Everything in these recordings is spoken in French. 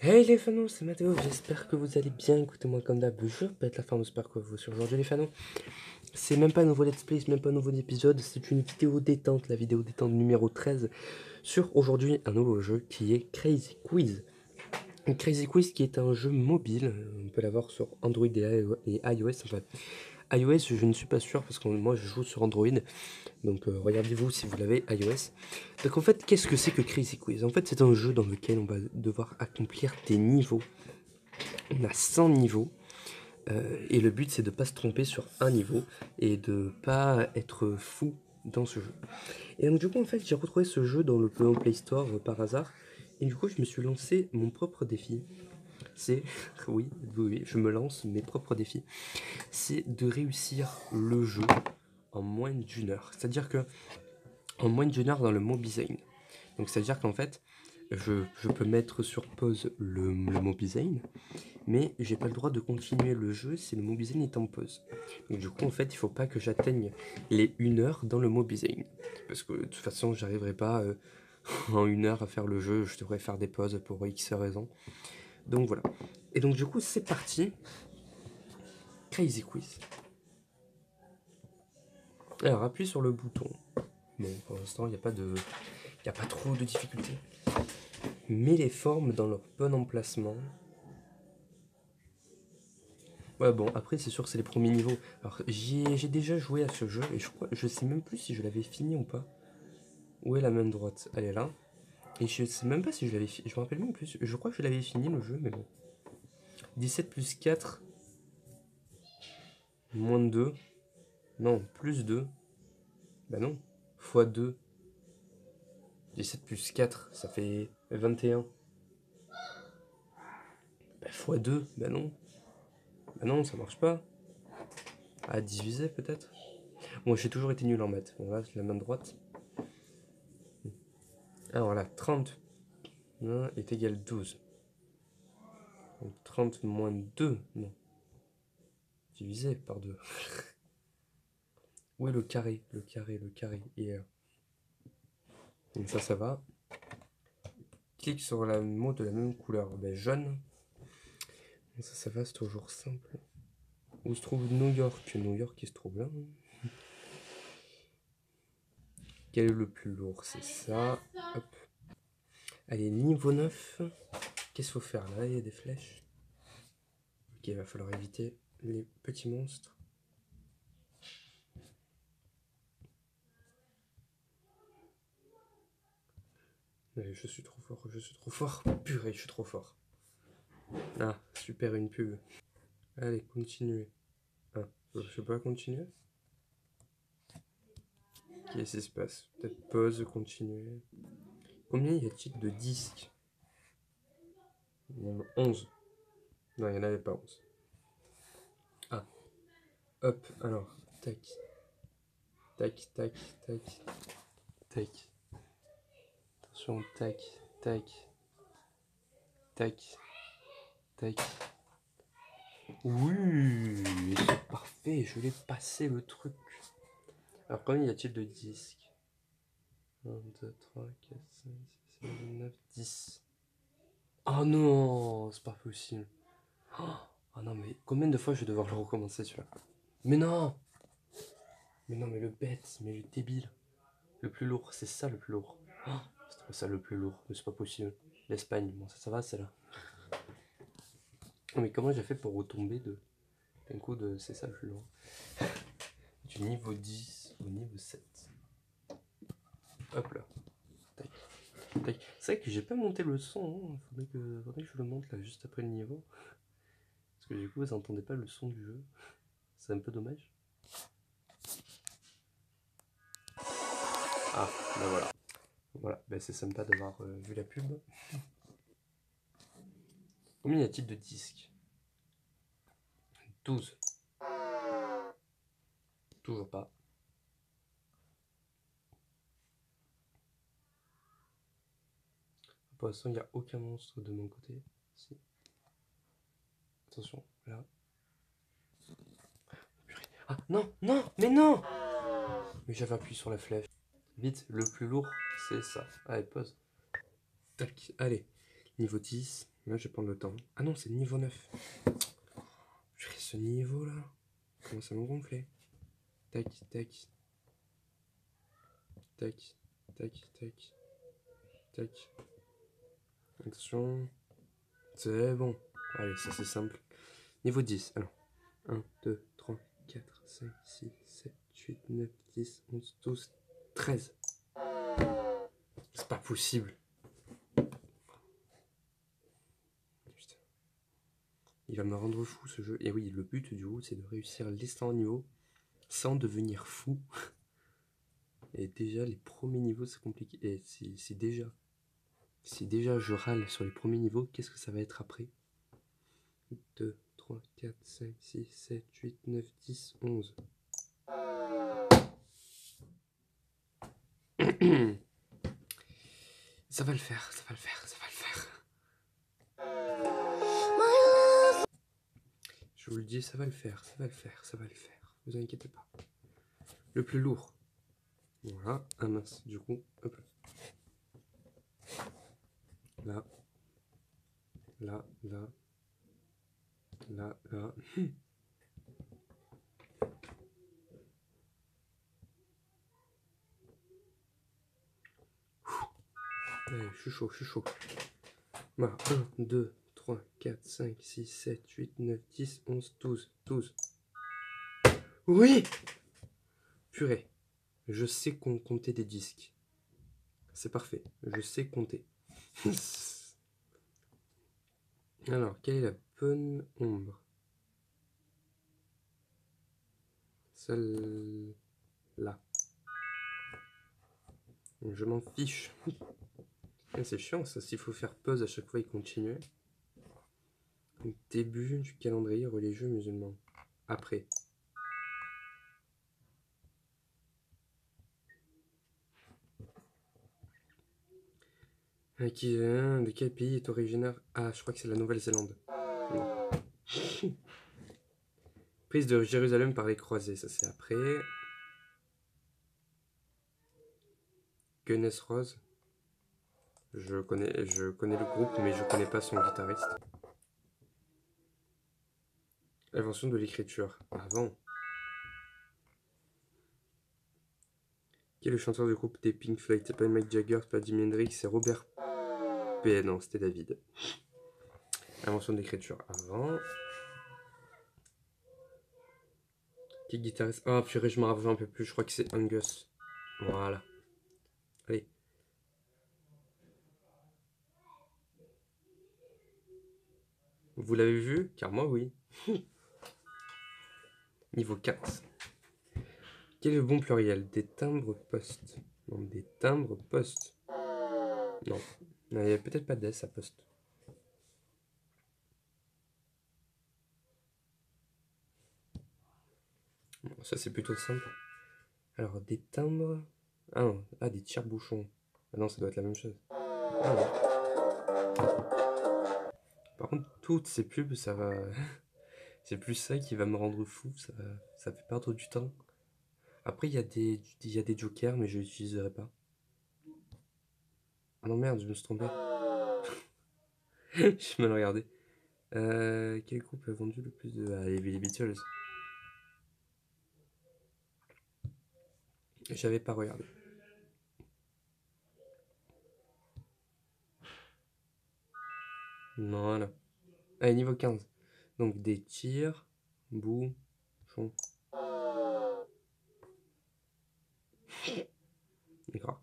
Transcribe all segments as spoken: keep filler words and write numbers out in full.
Hey les fanos, c'est Mathéo, j'espère que vous allez bien, écoutez-moi comme d'hab, je pète la forme, j'espère que vous sur aujourd'hui les fanos. C'est même pas un nouveau let's play, c'est même pas un nouveau épisode, c'est une vidéo détente, la vidéo détente numéro treize, sur aujourd'hui un nouveau jeu qui est Crazy Quiz. Crazy Quiz qui est un jeu mobile, on peut l'avoir sur Android et iOS, enfin iOS je ne suis pas sûr parce que moi je joue sur Android, donc euh, regardez-vous si vous l'avez iOS. Donc en fait qu'est-ce que c'est que Crazy Quiz? En fait c'est un jeu dans lequel on va devoir accomplir des niveaux. On a cent niveaux euh, et le but c'est de ne pas se tromper sur un niveau et de pas être fou dans ce jeu. Et donc du coup en fait j'ai retrouvé ce jeu dans le Play Store euh, par hasard et du coup je me suis lancé mon propre défi. C'est, oui, oui, oui, je me lance mes propres défis. C'est de réussir le jeu en moins d'une heure. C'est-à-dire que en moins d'une heure dans le Mobizen. Donc c'est-à-dire qu'en fait je, je peux mettre sur pause le, le Mobizen, mais j'ai pas le droit de continuer le jeu si le Mobizen est en pause. Donc du coup en fait il faut pas que j'atteigne les une heure dans le Mobizen, parce que de toute façon j'arriverai pas euh, en une heure à faire le jeu, je devrais faire des pauses pour X raisons. Donc voilà. Et donc du coup c'est parti. Crazy Quiz. Alors appuie sur le bouton. Bon pour l'instant il n'y a pas de. Il n'y a pas trop de difficultés. Mets les formes dans leur bon emplacement. Ouais bon après c'est sûr que c'est les premiers niveaux. Alors j'ai déjà joué à ce jeu et je crois je sais même plus si je l'avais fini ou pas. Où est la main droite? Elle est là. Et je sais même pas si je l'avais fini. Je me rappelle même plus. Je crois que je l'avais fini le jeu mais bon. dix-sept plus quatre. Moins deux. Non, plus deux. Bah non. Fois deux. dix-sept plus quatre, ça fait vingt et un. Bah fois deux. Bah non. Bah non, ça marche pas. À diviser peut-être. Bon, j'ai toujours été nul en maths. Bon, là, c'est la main droite. Alors voilà, trente est égal douze. Donc trente moins deux, non. Divisé par deux. Où est le carré? Le carré, le carré. Il est là. Donc ça, ça va. Clique sur la mot de la même couleur. Ben, jaune. Donc ça, ça va, c'est toujours simple. Où se trouve New York? New York, il se trouve là. Quel est le plus lourd? C'est ça. Hop. Allez, niveau neuf. Qu'est-ce qu'il faut faire là? Il y a des flèches. Ok, il va falloir éviter les petits monstres. Allez, je suis trop fort, je suis trop fort. Purée, je suis trop fort. Ah, super, une pub. Allez, continuez. Ah, je peux pas continuer? Qu'est-ce qui se passe? Peut-être pause, continuer. Combien y a-t-il de disques? onze. Non, il n'y en avait pas onze. Ah. Hop, alors. Tac. Tac, tac, tac. Tac. Attention, tac, tac. Tac. Tac. Oui, c'est parfait, je l'ai passé le truc. Alors combien y a-t-il de disques? un, deux, trois, quatre, cinq, six, sept, huit, neuf, dix. Oh non, c'est pas possible. Oh non, mais combien de fois je vais devoir le recommencer celui-là? Mais non! Mais non, mais le bête, mais le débile. Le plus lourd, c'est ça le plus lourd. Oh, c'est ça le plus lourd, mais c'est pas possible. L'Espagne, bon ça, ça va, c'est là. Mais comment j'ai fait pour retomber de d'un coup de c'est ça le plus lourd? Du niveau dix au niveau sept. Hop là. Tac. Tac. C'est vrai que j'ai pas monté le son, hein. Faudrait, que, faudrait que je le monte là juste après le niveau. Parce que du coup vous entendez pas le son du jeu. C'est un peu dommage. Ah, ben voilà. Voilà, ben c'est sympa d'avoir euh, vu la pub. Combien y a-t-il de disques? douze. Toujours pas. Pour l'instant, il n'y a aucun monstre de mon côté. Si. Attention, là. Ah, non, non, mais non! Mais j'avais appuyé sur la flèche. Vite, le plus lourd, c'est ça. Allez, pause. Tac, allez. Niveau dix. Là, je vais prendre le temps. Ah non, c'est le niveau neuf. Je fais ce niveau là. Comment ça me gonfler. Tac, tac. Tac, tac, tac. Tac. Attention. C'est bon. Allez, ça c'est simple. Niveau dix. Alors. un, deux, trois, quatre, cinq, six, sept, huit, neuf, dix, onze, douze, treize. C'est pas possible. Putain. Il va me rendre fou ce jeu. Et oui, le but du coup, c'est de réussir les cent niveaux sans devenir fou. Et déjà, les premiers niveaux, c'est compliqué. Et si déjà, si déjà je râle sur les premiers niveaux, qu'est-ce que ça va être après? deux, trois, quatre, cinq, six, sept, huit, neuf, dix, onze. Ça va le faire, ça va le faire, ça va le faire. Je vous le dis, ça va le faire, ça va le faire, ça va le faire. Vous inquiétez pas. Le plus lourd. Voilà. Ah mince, du coup, hop. Là. Là, là. Là, là. Allez, je suis chaud, je suis chaud. Voilà. un, deux, trois, quatre, cinq, six, sept, huit, neuf, dix, onze, douze. douze. Oui! Purée. Je sais compter des disques. C'est parfait. Je sais compter. Alors, quelle est la bonne ombre? Celle-là. Je m'en fiche. C'est chiant ça, s'il faut faire pause à chaque fois et continuer. Début du calendrier religieux musulman. Après. Qui, euh, de quel pays est originaire? Ah, je crois que c'est la Nouvelle-Zélande. Prise de Jérusalem par les croisés, ça c'est après. Gunness Rose. Je connais, je connais le groupe, mais je connais pas son guitariste. Invention de l'écriture. Avant. Qui est le chanteur du groupe des Pink Floyd? C'est pas Mick Jagger, c'est pas Jimi Hendrix, c'est Robert P. Non, c'était David. Invention de l'écriture. Avant. Qui est guitariste? Oh purée, je me rappelle un peu plus. Je crois que c'est Angus. Voilà. Allez. Vous l'avez vu? Car moi, oui. Niveau quinze. Quel est le bon pluriel? Des timbres poste. Non, des timbres poste. Non. Il n'y a peut-être pas d'S à poste. Bon, ça, c'est plutôt simple. Alors, des timbres... Ah non, ah, des tire-bouchons. Ah non, ça doit être la même chose. Ah non. Par contre, toutes ces pubs, ça va... c'est plus ça qui va me rendre fou. Ça, va... ça fait perdre du temps. Après, il y a des, il y a des jokers, mais je les utiliserai pas. Ah non, merde, je me suis trompé. Je mal regardé. Euh, quel groupe a vendu le plus de... Ah, les Beatles. J'avais pas regardé. Voilà. Allez, niveau quinze. Donc des tirs, bouchons. D'accord.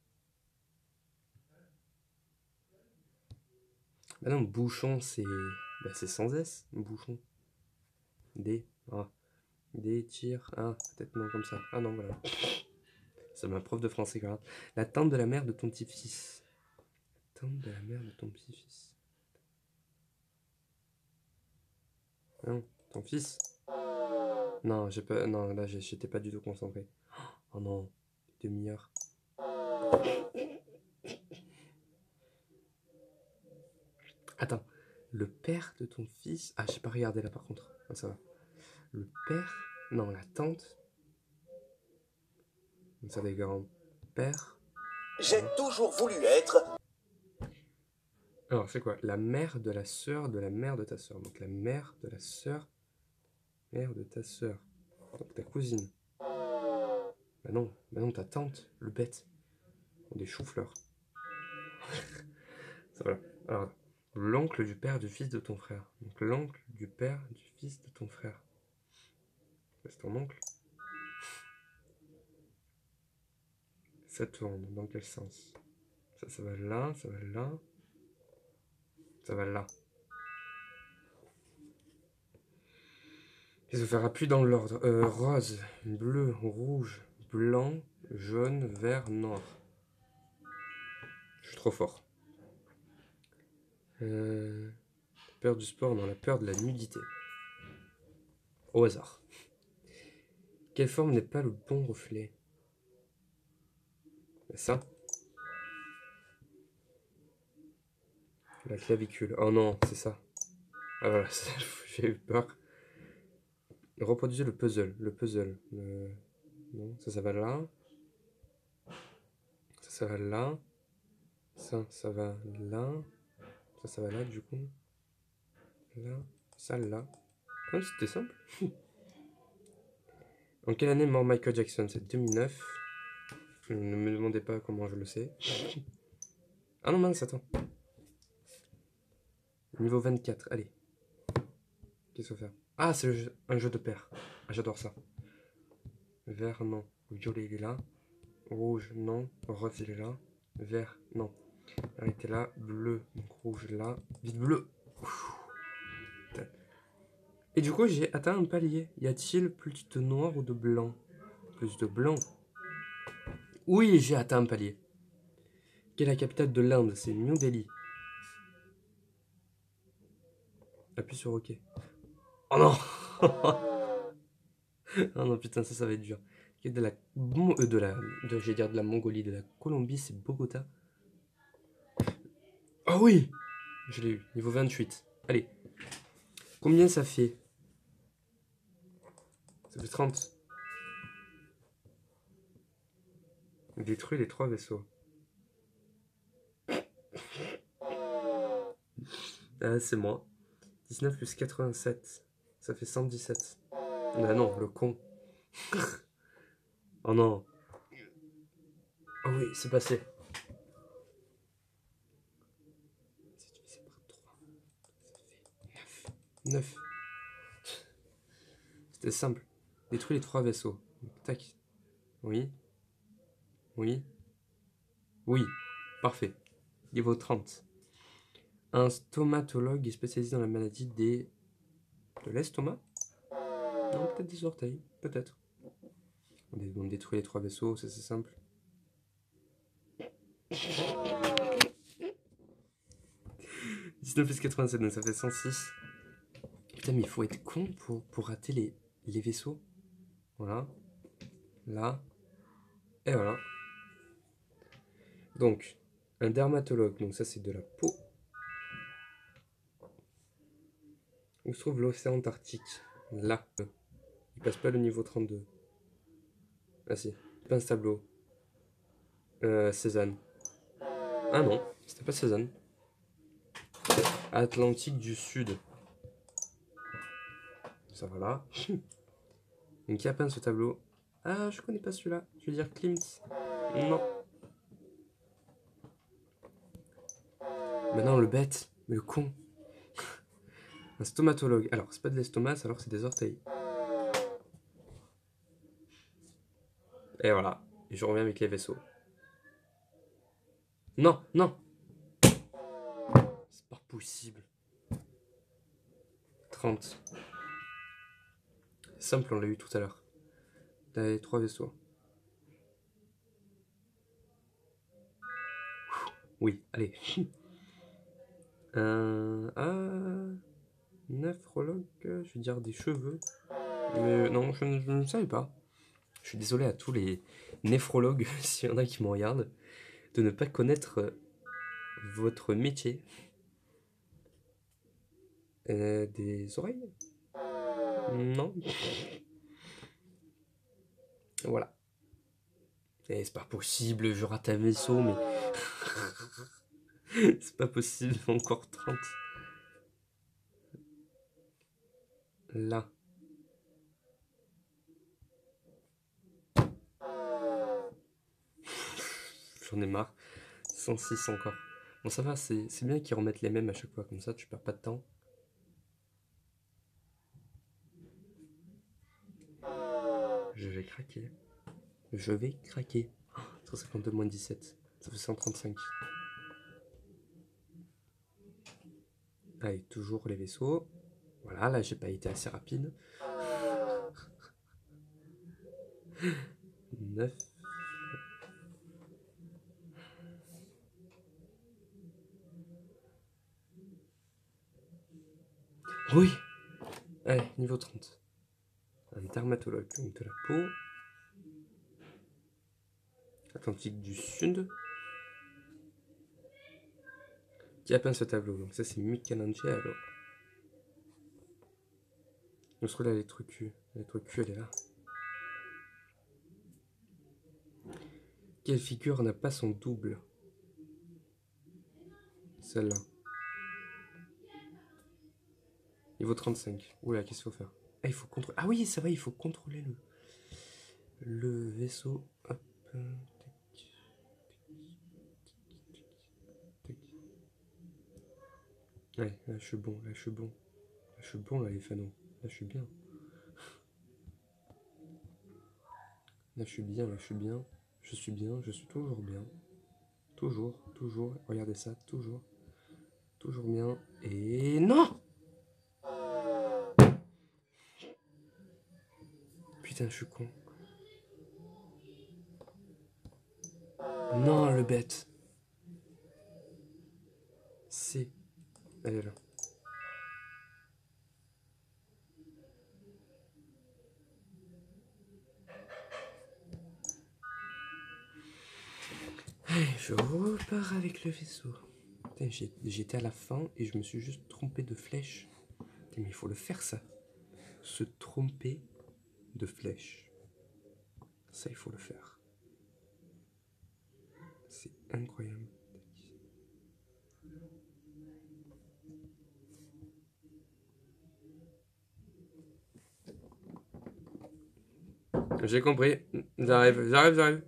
Bah non, bouchon, c'est... Bah c'est sans S, bouchon. Des... Ah. Des tirs... Ah, peut-être non comme ça. Ah non, voilà. C'est ma prof de français, quand même. La tante de la mère de ton petit-fils. Tante de la mère de ton petit-fils. Non, ton fils. Non, j'ai pas... Non, là, j'étais pas du tout concentré. Oh non, demi-heure. Attends, le père de ton fils... Ah, j'ai pas regardé là par contre. Ah, ça va. Le père... Non, la tante... Ça des grands-pères... J'ai toujours voulu être... Alors, c'est quoi? La mère de la sœur de la mère de ta sœur. Donc, la mère de la sœur, mère de ta sœur. Donc, ta cousine. Bah non, bah non, ta tante, le bête. Des choux-fleurs. Ça, voilà. Alors, l'oncle du père du fils de ton frère. Donc, l'oncle du père du fils de ton frère. C'est ton oncle. Ça tourne. Dans quel sens? Ça, ça va là, ça va là. Ça va là. Et ça fera plus dans l'ordre. Euh, rose, bleu, rouge, blanc, jaune, vert, noir. Je suis trop fort. Euh, peur du sport, non, la peur de la nudité. Au hasard. Quelle forme n'est pas le bon reflet? Ça. La clavicule. Oh non, c'est ça. Ah voilà, j'ai eu peur. Reproduisez le puzzle. Le puzzle. Le... Non, ça, ça va là. Ça, ça va là. Ça, ça va là. Ça, ça va là, du coup. Là. Ça, là. Oh, c'était simple. En quelle année est mort Michael Jackson? C'est deux mille neuf. Ne me demandez pas comment je le sais. Ah non, mince, attends. Niveau vingt-quatre, allez. Qu'est-ce qu'on fait? Ah, c'est un jeu de paire. Ah, j'adore ça. Vert, non. Violet, il est là. Rouge, non. Rose, il est là. Vert, non. Arrêtez là. Bleu, donc rouge là. Vite bleu. Et du coup, j'ai atteint un palier. Y a-t-il plus de noir ou de blanc? Plus de blanc. Oui, j'ai atteint un palier. Quelle est la capitale de l'Inde? C'est New Delhi. Appuie sur OK. Oh non. Oh non, putain, ça, ça va être dur. De la... Euh, de la... De, j'allais dire de la Mongolie, de la Colombie, c'est Bogota. Ah oh oui. Je l'ai eu. Niveau vingt-huit. Allez. Combien ça fait? Ça fait trente. Détruit les trois vaisseaux. Ah, c'est moi. dix-neuf plus quatre-vingt-sept. Ça fait cent dix-sept. Bah non, le con. Oh non. Oh oui, c'est passé. C'est divisé par trois. Ça fait neuf. C'était simple. Détruis les trois vaisseaux. Tac. Oui. Oui. Oui. Parfait. Niveau trente. Un stomatologue est spécialisé dans la maladie des... de l'estomac? Non, peut-être des orteils. Peut-être. On détruit les trois vaisseaux, c'est simple. dix-neuf plus quatre-vingt-sept, donc ça fait cent six. Putain, mais il faut être con pour, pour rater les, les vaisseaux. Voilà. Là. Et voilà. Donc, un dermatologue, donc ça c'est de la peau. Où se trouve l'océan Antarctique? Là. Il passe pas le niveau trente-deux. Ah si. Pince tableau. Euh, Cézanne. Ah non, c'était pas Cézanne. Atlantique du Sud. Ça va là. Donc qui a peint ce tableau? Ah, je connais pas celui-là. Je vais dire Klimt. Non. Mais non, le bête. Mais le con. Un stomatologue. Alors, c'est pas de l'estomac, alors c'est des orteils. Et voilà. Et je reviens avec les vaisseaux. Non, non. C'est pas possible. trente. Simple, on l'a eu tout à l'heure. T'as les trois vaisseaux. Oui, allez. Un... Ah... Néphrologue, je vais dire des cheveux. Mais non, je ne, je ne savais pas. Je suis désolé à tous les néphrologues, s'il y en a qui me regardent, de ne pas connaître votre métier. Euh, des oreilles? Non. Voilà. Et c'est pas possible, je rate un vaisseau, mais... C'est pas possible, encore trente. Là. J'en ai marre. cent six encore. Bon, ça va, c'est bien qu'ils remettent les mêmes à chaque fois, comme ça tu perds pas de temps. Je vais craquer. Je vais craquer. cent cinquante-deux moins dix-sept. Ça fait cent trente-cinq. Allez, toujours les vaisseaux. Voilà, là j'ai pas été assez rapide. neuf. Oui. Allez, niveau trente. Un dermatologue de la peau. Atlantique du Sud. Qui a peint ce tableau? Donc ça c'est Michelangelo. On se retrouve là, lettre Q. La lettre Q, elle est là. Quelle figure n'a pas son double? Celle-là. Niveau trente-cinq. Oula, qu'est-ce qu'il faut faire? Ah, il faut contrôler. Ah oui, c'est vrai, il faut contrôler le, le vaisseau. Hop. Ouais, là je suis bon, là je suis bon. Là je suis bon, là les fanons. Là je suis bien. Là je suis bien, là je suis bien. Je suis bien, je suis toujours bien. Toujours, toujours. Regardez ça, toujours. Toujours bien. Et non! Putain, je suis con. Non, le bête. C'est. Elle est là. Allez, je repars avec le vaisseau. J'étais à la fin et je me suis juste trompé de flèche. Mais il faut le faire ça. Se tromper de flèche. Ça, il faut le faire. C'est incroyable. J'ai compris. J'arrive, j'arrive, j'arrive.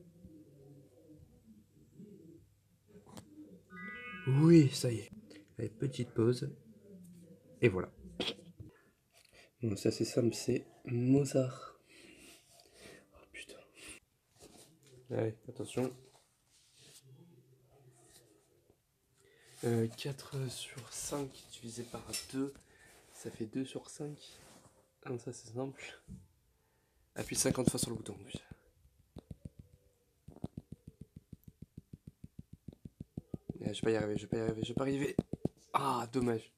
Oui, ça y est. Allez, petite pause. Et voilà. Bon, ça c'est simple, c'est Mozart. Oh putain. Allez, attention. Euh, quatre sur cinq divisé par deux, ça fait deux sur cinq. Comme ça c'est simple. Appuie cinquante fois sur le bouton. Je vais pas y arriver, je vais pas y arriver, je vais pas y arriver. Ah, dommage.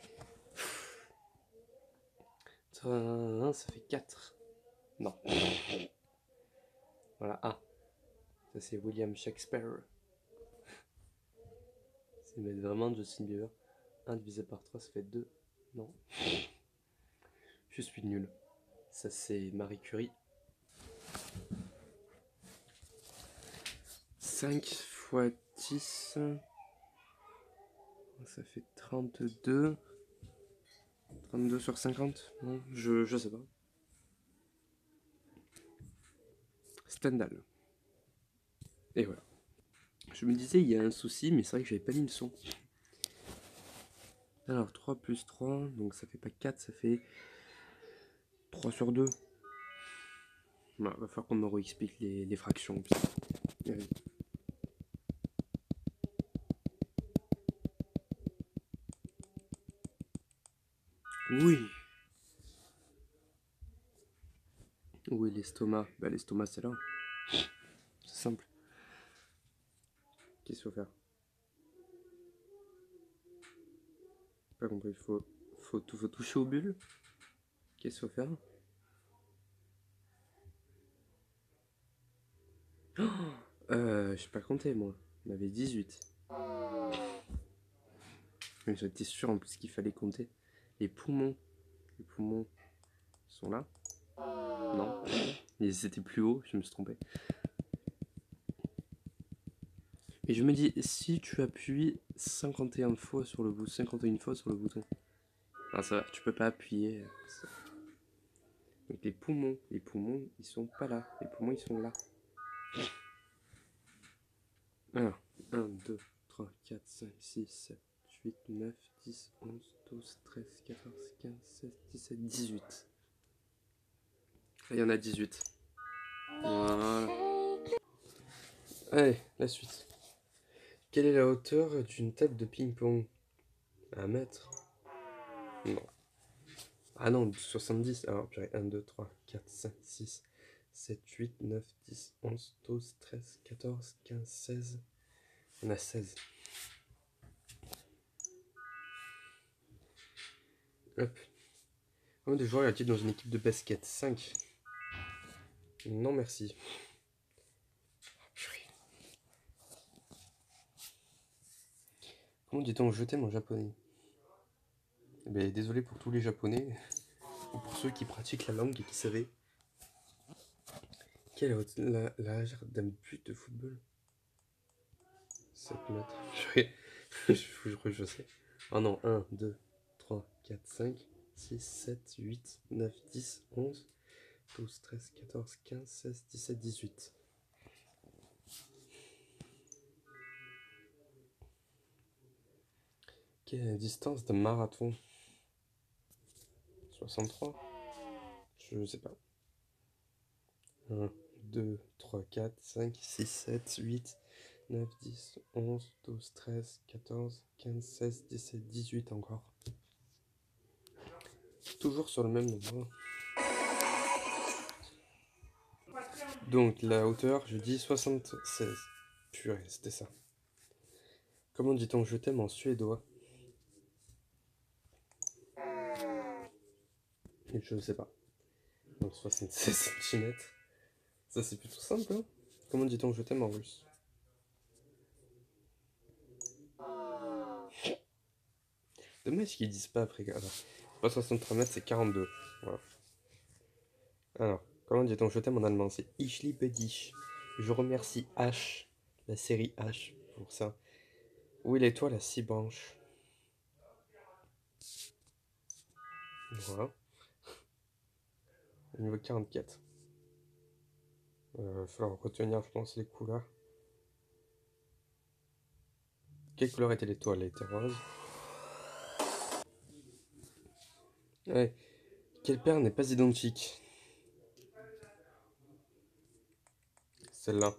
Ça fait quatre. Non. Voilà, A. Ça c'est William Shakespeare. C'est vraiment Justin Bieber. un divisé par trois, ça fait deux. Non. Je suis nul. Ça c'est Marie Curie. cinq fois dix. Ça fait trente-deux. trente-deux sur cinquante. Non, je, je sais pas. Stendhal. Et voilà. Je me disais, il y a un souci, mais c'est vrai que j'avais pas mis le son. Alors, trois plus trois, donc ça fait pas quatre, ça fait trois sur deux. Bah, va falloir qu'on me réexplique les, les fractions. Oui. Oui, l'estomac. Bah, l'estomac, c'est là. C'est simple. Qu'est-ce qu'il faut faire? Pas compris. Il faut, faut, faut toucher aux bulles. Qu'est-ce qu'il faut faire? Oh euh, je sais pas compter, moi. On avait dix-huit. Mais j'étais sûr en plus qu'il fallait compter. Les poumons. Les poumons sont là. Non. Ils étaient plus hauts, je me suis trompé. Et je me dis, si tu appuies cinquante et une fois sur le bouton, cinquante et une fois sur le bouton, ah ça va, tu peux pas appuyer. Ça. Donc les poumons, les poumons, ils sont pas là. Les poumons, ils sont là. Alors, un, deux, trois, quatre, cinq, six, sept, huit, neuf, dix, onze, douze, treize, quatorze, quinze, seize, dix-sept, dix-huit. Là, il y en a dix-huit. Voilà. Allez, la suite. Quelle est la hauteur d'une table de ping-pong? Un mètre? Non. Ah non, soixante-dix. Alors, j'aurais un, deux, trois, quatre, cinq, six, sept, huit, neuf, dix, onze, douze, treize, quatorze, quinze, seize. On a seize. Hop. Combien de joueurs y a-t-il dans une équipe de basket? cinq. Non, merci. Comment dit-on je t'aime en japonais? Eh ben, désolé pour tous les japonais, ou pour ceux qui pratiquent la langue et qui savaient. Quelle est la, la largeur d'un but de football? sept mètres. Je, je, je, je sais. Oh non, un, deux, trois, quatre, cinq, six, sept, huit, neuf, dix, onze, douze, treize, quatorze, quinze, seize, dix-sept, dix-huit. Quelle est la distance d'un marathon? soixante-trois? Je sais pas. un, deux, trois, quatre, cinq, six, sept, huit, neuf, dix, onze, douze, treize, quatorze, quinze, seize, dix-sept, dix-huit encore. Toujours sur le même nombre. Donc la hauteur, je dis soixante-seize. Purée, c'était ça. Comment dit-on je t'aime en suédois? Je ne sais pas. Donc soixante-seize centimètres. Ça c'est plutôt simple, hein? Comment dit-on je t'aime en russe? Dommage qu'ils disent pas après. Alors, pas soixante-trois mètres, c'est quarante-deux. Voilà. Alors, comment dit-on je t'aime en allemand? C'est Ich liebe dich. Je remercie H, la série H, pour ça. Où est l'étoile à six branches? Voilà. Niveau quarante-quatre. Il euh, va falloir retenir, je pense, les couleurs. Quelle couleur était l'étoile? Elle était rose. Ouais. Quelle paire n'est pas identique? Celle-là.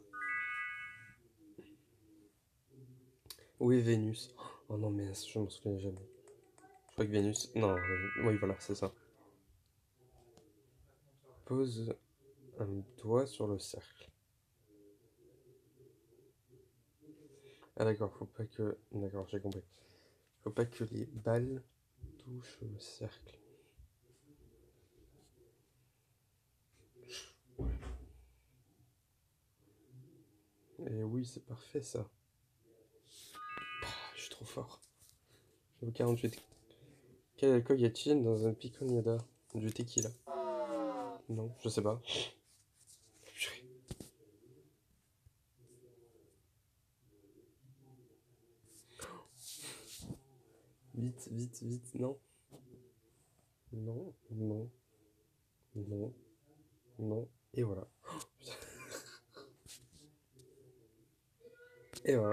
Où est Vénus? Oh non, mais je m'en souviens jamais. Je crois que Vénus... Non, euh, oui, voilà, c'est ça. Pose un doigt sur le cercle. Ah d'accord, faut pas que... D'accord, j'ai compris. Faut pas que les balles touchent le cercle. Et oui, c'est parfait ça. Oh, je suis trop fort. Niveau quarante-huit. Quel alcool y a-t-il dans un piconada? Du tequila. Non, je sais pas. Vite, vite, vite, non. Non, non, non, non, et voilà. Et voilà.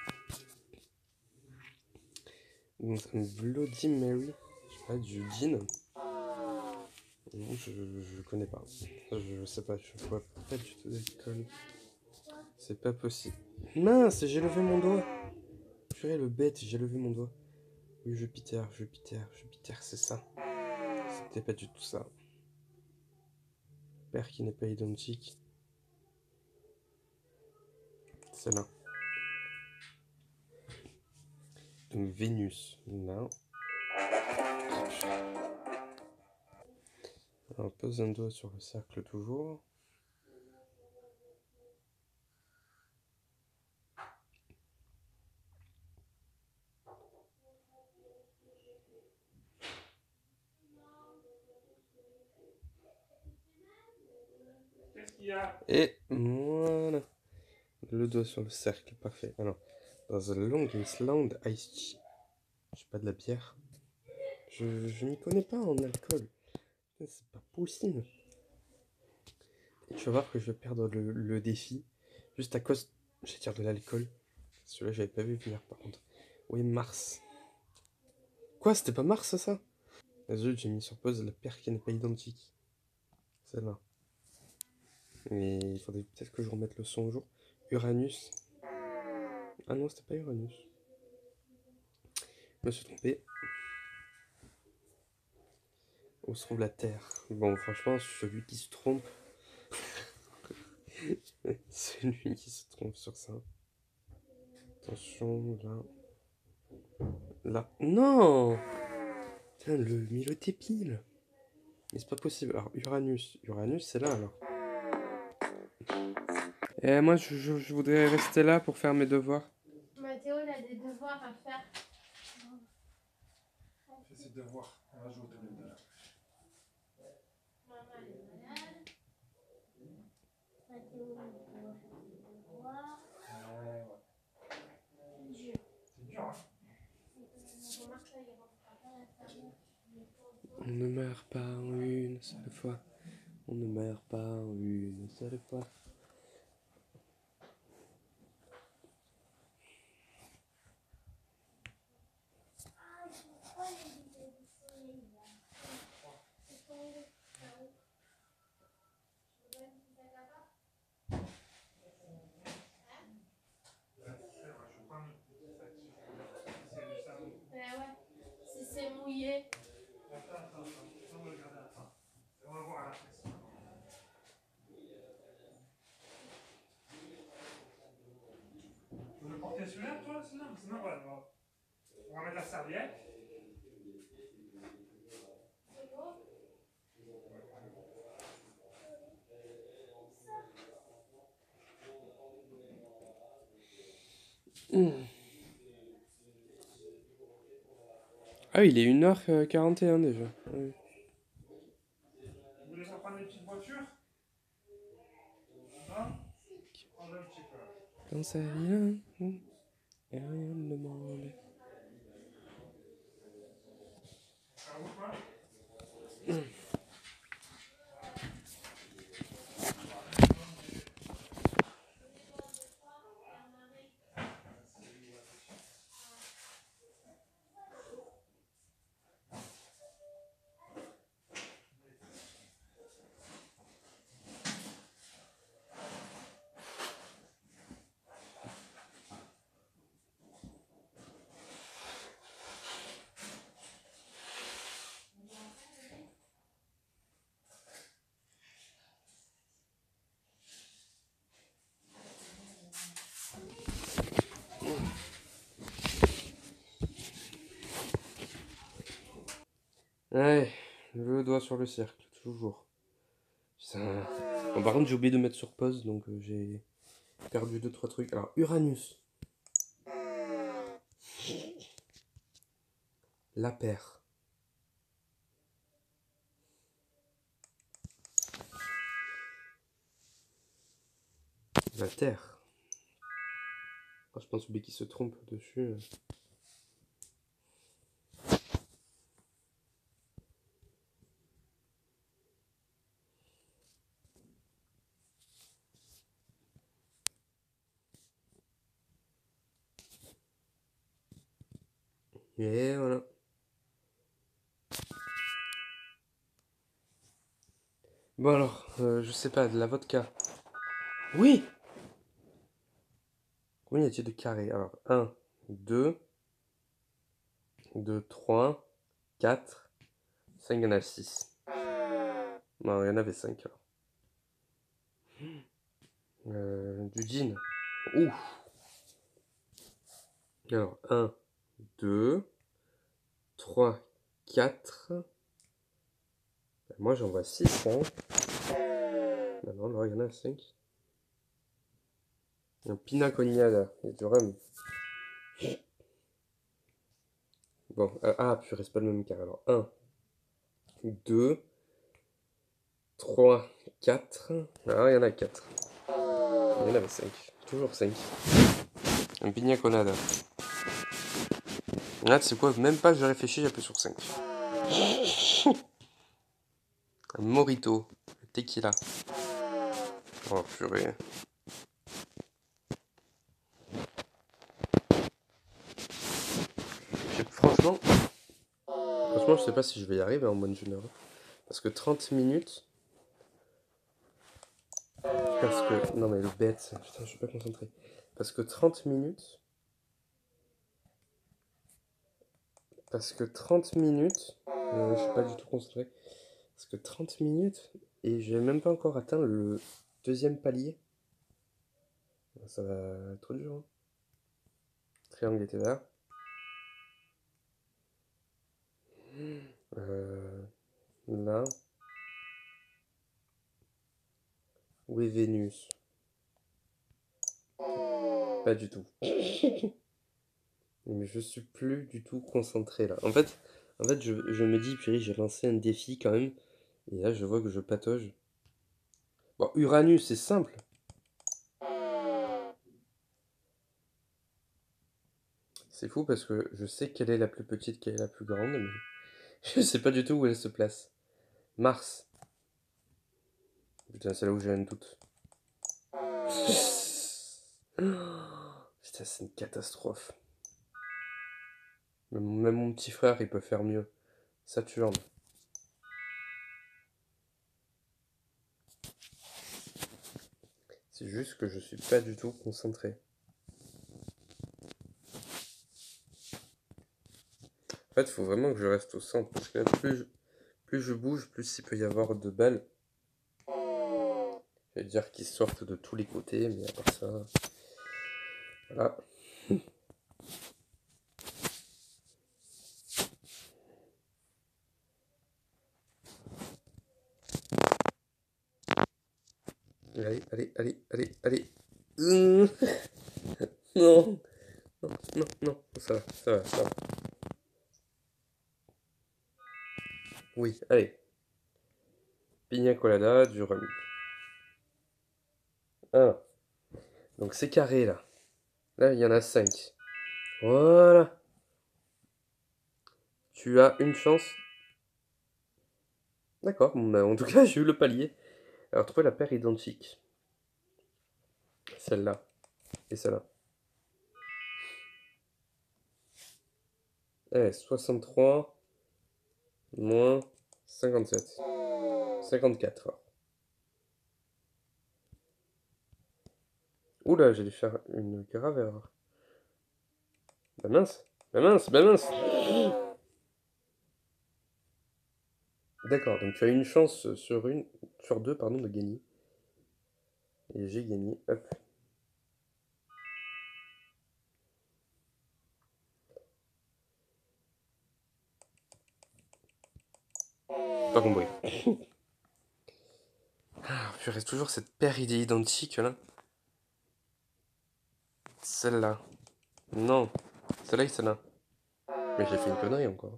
Donc un Bloody Mary, je sais pas, du gin. Non, je, je connais pas. Je sais pas, je vois pas du tout d'alcool. C'est pas possible. Mince, j'ai levé mon doigt. Purée, le bête, j'ai levé mon doigt. Oui, Jupiter, Jupiter, Jupiter, c'est ça. C'était pas du tout ça. Père qui n'est pas identique. C'est là. Donc Vénus, là. Alors, pose un doigt sur le cercle toujours. Et voilà. Le doigt sur le cercle, parfait. Alors, dans un long Island Ice Tea. J'ai pas de la bière. Je, je m'y connais pas en alcool. C'est pas possible. Et tu vas voir que je vais perdre le, le défi. Juste à cause, j'ai dire de l'alcool. Celui-là, j'avais pas vu venir par contre. Oui, Mars. Quoi, c'était pas Mars ça? Zut, j'ai mis sur pause la paire qui n'est pas identique. Celle-là. Mais il faudrait peut-être que je remette le son au jour. Uranus. Ah non, c'était pas Uranus. Je me suis trompé. Où se trouve la Terre? Bon, franchement, celui qui se trompe. Celui qui se trompe sur ça. Attention, là. Là. Non! Putain, le Milo était pile. Mais c'est pas possible. Alors, Uranus. Uranus, c'est là alors. Et moi, je, je, je voudrais rester là pour faire mes devoirs. Mathéo, il a des devoirs à faire. Fais ses devoirs. On va jouer au téléphone. Maman, elle est malade. Mathéo, il doit faire ses devoirs. Ouais, ouais. C'est dur. C'est dur, hein? Remarque, ça, il rentrera pas à la table. On ne meurt pas en une seule fois. On ne meurt pas en une seule fois. Ah, je crois qu'il y a du soleil là. C'est tombé là-haut. Je vais mettre ça là-bas. Ben ouais, si c'est mouillé. Attends, attends, attends. On va regarder, attends. On va voir à la fin. Tu veux porter celui-là, toi? Sinon, sinon voilà, on va, on va mettre la serviette. C'est bon? Mmh. Ah, il est une heure quarante et un déjà. Oui. Vous voulez pas prendre les petites voitures? Non? Prends un petit peu. Quand ça vient, et rien ne demande. Ça roule pas? Ouais, le doigt sur le cercle, toujours. Putain. Bon, par contre, j'ai oublié de mettre sur pause, donc euh, j'ai perdu deux trois trucs. Alors, Uranus. La paire. La Terre. Oh, je pense que qui se trompe dessus. Et voilà. Bon alors, euh, je sais pas, de la vodka. Oui! Combien y a-t-il de carrés? Alors, un, deux, deux, trois, quatre, cinq, il y en a six. Non, il y en avait cinq alors. Euh, du gin. Ouh! Alors, un, deux, trois, quatre. Moi j'en vois six, hein. Non, non, non, il y en a cinq. Un pina colada, il y a du rhum. Bon, euh, ah, puis il reste pas le même carré. Alors, un, deux, trois, quatre. Ah, il y en a quatre. Il y en avait cinq. Toujours cinq. Un pina colada. Là, c'est quoi? Même pas, je réfléchis, j'appuie sur cinq. Un mojito. Un tequila. Oh, purée. Franchement, franchement, je sais pas si je vais y arriver en moins d'une heure. Parce que trente minutes. Parce que. Non, mais le bête. Putain, je suis pas concentré. Parce que trente minutes. Parce que trente minutes. Euh, je suis pas du tout concentré. Parce que trente minutes. Et j'ai même pas encore atteint le deuxième palier. Ça va être trop dur. Hein. Triangle était là. Euh, là. Où est Vénus? Pas du tout. Mais je suis plus du tout concentré là. En fait, en fait je, je me dis, purée, j'ai lancé un défi quand même. Et là, je vois que je patauge. Bon, Uranus, c'est simple. C'est fou parce que je sais quelle est la plus petite, quelle est la plus grande, mais je sais pas du tout où elle se place. Mars. Putain, c'est là où j'ai un doute. Putain, c'est une catastrophe. Même, même mon petit frère, il peut faire mieux. Saturne. C'est juste que je suis pas du tout concentré. En fait, il faut vraiment que je reste au centre. Parce que là, plus je, plus je bouge, plus il peut y avoir de balles. Je vais dire qu'ils sortent de tous les côtés, mais à part ça... Voilà. Allez, allez, allez, allez, allez. Mmh. Non. Non, non, non. Ça va, ça va, ça va. Oui, allez. Pina colada, du rhum. Ah. Donc c'est carré là. Là, il y en a cinq. Voilà. Tu as une chance. D'accord, bon, bah, en tout cas, j'ai eu le palier. Alors, trouver la paire identique. Celle-là. Et celle-là. Eh, soixante-trois moins cinquante-sept. cinquante-quatre. Oula, j'ai dû faire une grave erreur. Bah mince, bah mince, bah mince. D'accord, donc tu as une chance sur une, sur deux, pardon, de gagner. Et j'ai gagné, hop. Pas compris. Ah, je reste toujours cette paire idée identique là. Celle-là. Non. Celle-là et celle-là. Mais j'ai fait une connerie encore.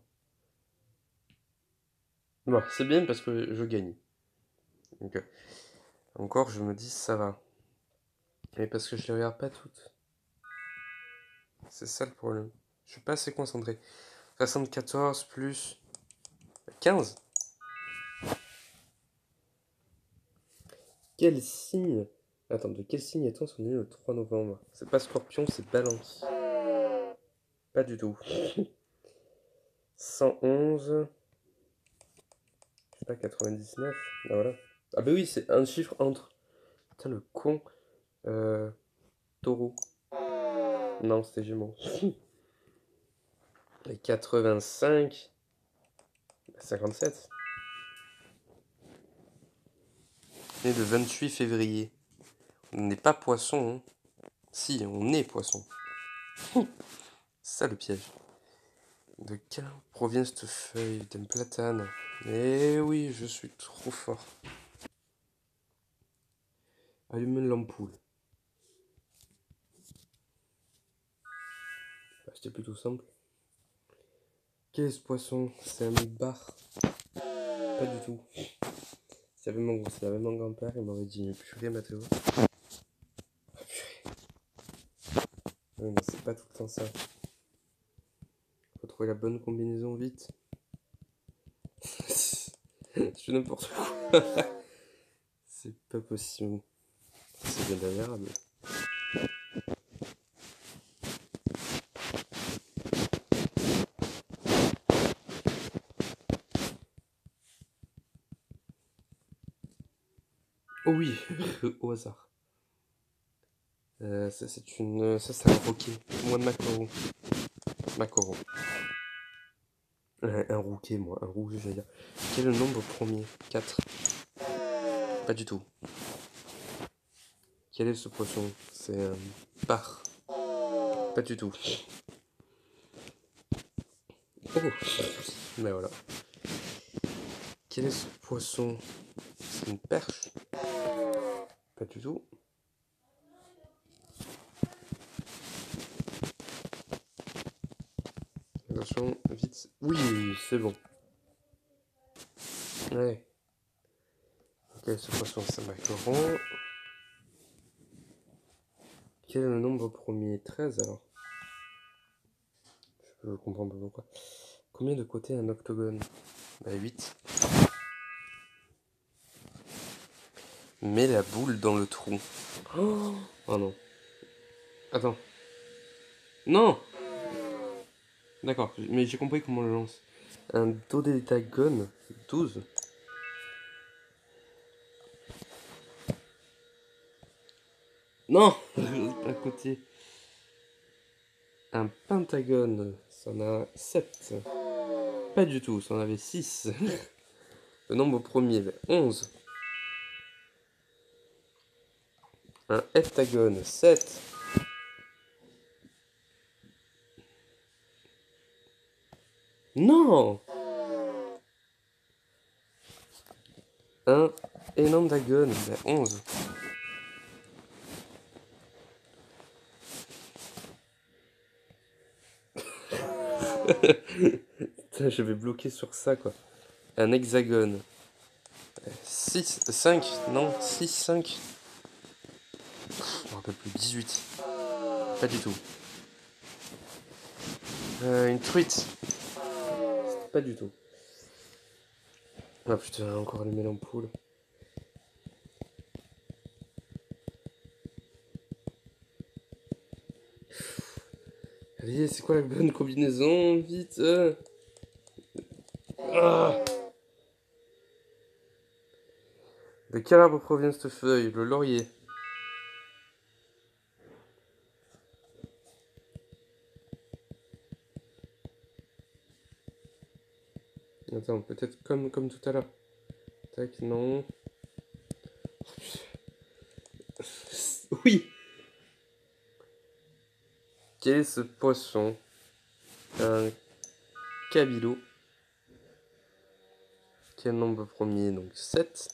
Bon, c'est bien parce que je gagne. Donc, euh, encore, je me dis, ça va. Mais parce que je les regarde pas toutes. C'est ça le problème. Je suis pas assez concentré. soixante-quatorze plus quinze. Quel signe? Attends, de quel signe est-on son né le trois novembre? C'est pas Scorpion, c'est Balance. Pas du tout. cent onze. Je sais pas, quatre-vingt-dix-neuf. Ah voilà. Ah bah oui, c'est un chiffre entre. Putain, le con. Euh, Taureau. Non, c'était Gémeaux. Et quatre-vingt-cinq. cinquante-sept. Né le vingt-huit février. On n'est pas poisson. Hein. Si, on est poisson. C'est ça le piège. De quelle provient cette feuille? D'un platane. Eh oui, je suis trop fort. Allumer l'ampoule. Bah, c'était plutôt simple. Quel est ce poisson? C'est un bar. Pas du tout. Si avait mon, si avait mon grand-père, il m'aurait dit purée Mathéo. pas tout le temps ça. Faut trouver la bonne combinaison vite. Je fais n'importe quoi. C'est pas possible. C'est bien agréable. Oh oui, au hasard. Euh, ça c'est une, ça c'est un roquet. Moi de Macoro. Macoro. Un, un rouquet, moi, un rouge, je veux dire. Quel est le nombre premier? quatre. Pas du tout. Quel est ce poisson? C'est un bar. Pas du tout. Oh, mais voilà. Quel est ce poisson? C'est une perche? Pas du tout. Attention, vite. Oui, c'est bon. Ouais. Quel est ce poisson? C'est un macaron. Quel est le nombre premier? treize alors. Je comprends pas pourquoi. Combien de côtés a un octogone? Bah huit. Mets la boule dans le trou. Oh, oh non. Attends. Non! D'accord, mais j'ai compris comment on le lance. Un dodécagone, douze. Non! À côté. Un pentagone, ça en a sept. Pas du tout, ça en avait six. Le nombre premier, onze. Un heptagone, sept. Non! Un énandagone, onze. Putain, je vais bloquer sur ça, quoi. Un hexagone. six, cinq, non, six, cinq. Je me rappelle plus, dix-huit. Pas du tout. Euh, une truite. Pas du tout. Ah putain, encore allumé l'ampoule. Allez, c'est quoi la bonne combinaison? Vite euh. Ah. De quel arbre provient cette feuille? Le laurier. Attends, peut-être comme, comme tout à l'heure. Tac, non. Oui. Quel est ce poisson? Un cabilot. Quel nombre premier? Donc sept.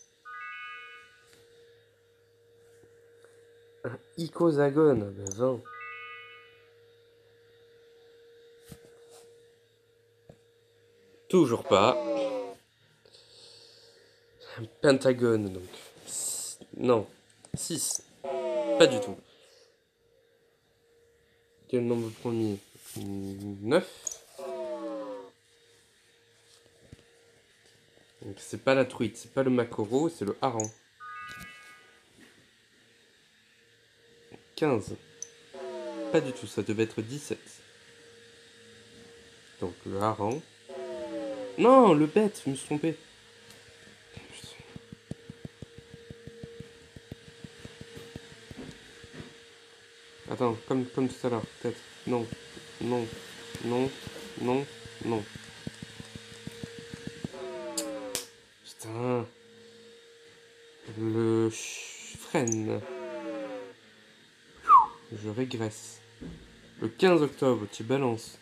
Un icosagone, ben vingt. Toujours pas. Un pentagone, donc. Non. six. Pas du tout. Quel nombre premier? neuf. Donc c'est pas la truite, c'est pas le maquereau, c'est le hareng. quinze. Pas du tout, ça devait être dix-sept. Donc le hareng. Non, le bête, je me suis trompé. Attends, comme, comme tout à l'heure, peut-être. Non, non, non, non, non. Putain. Le frêne. Je régresse. Le quinze octobre, tu balances.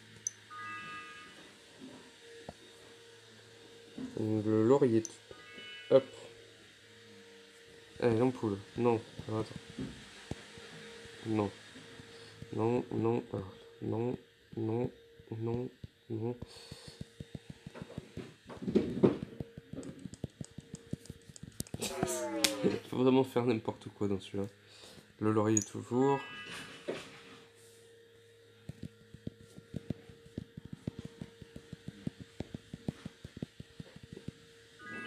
Le laurier. Hop. Allez, l'ampoule. Non. Alors, attends. Non. Non, non, alors, non, non, non, non. Faut vraiment faire n'importe quoi dans celui-là. Le laurier toujours.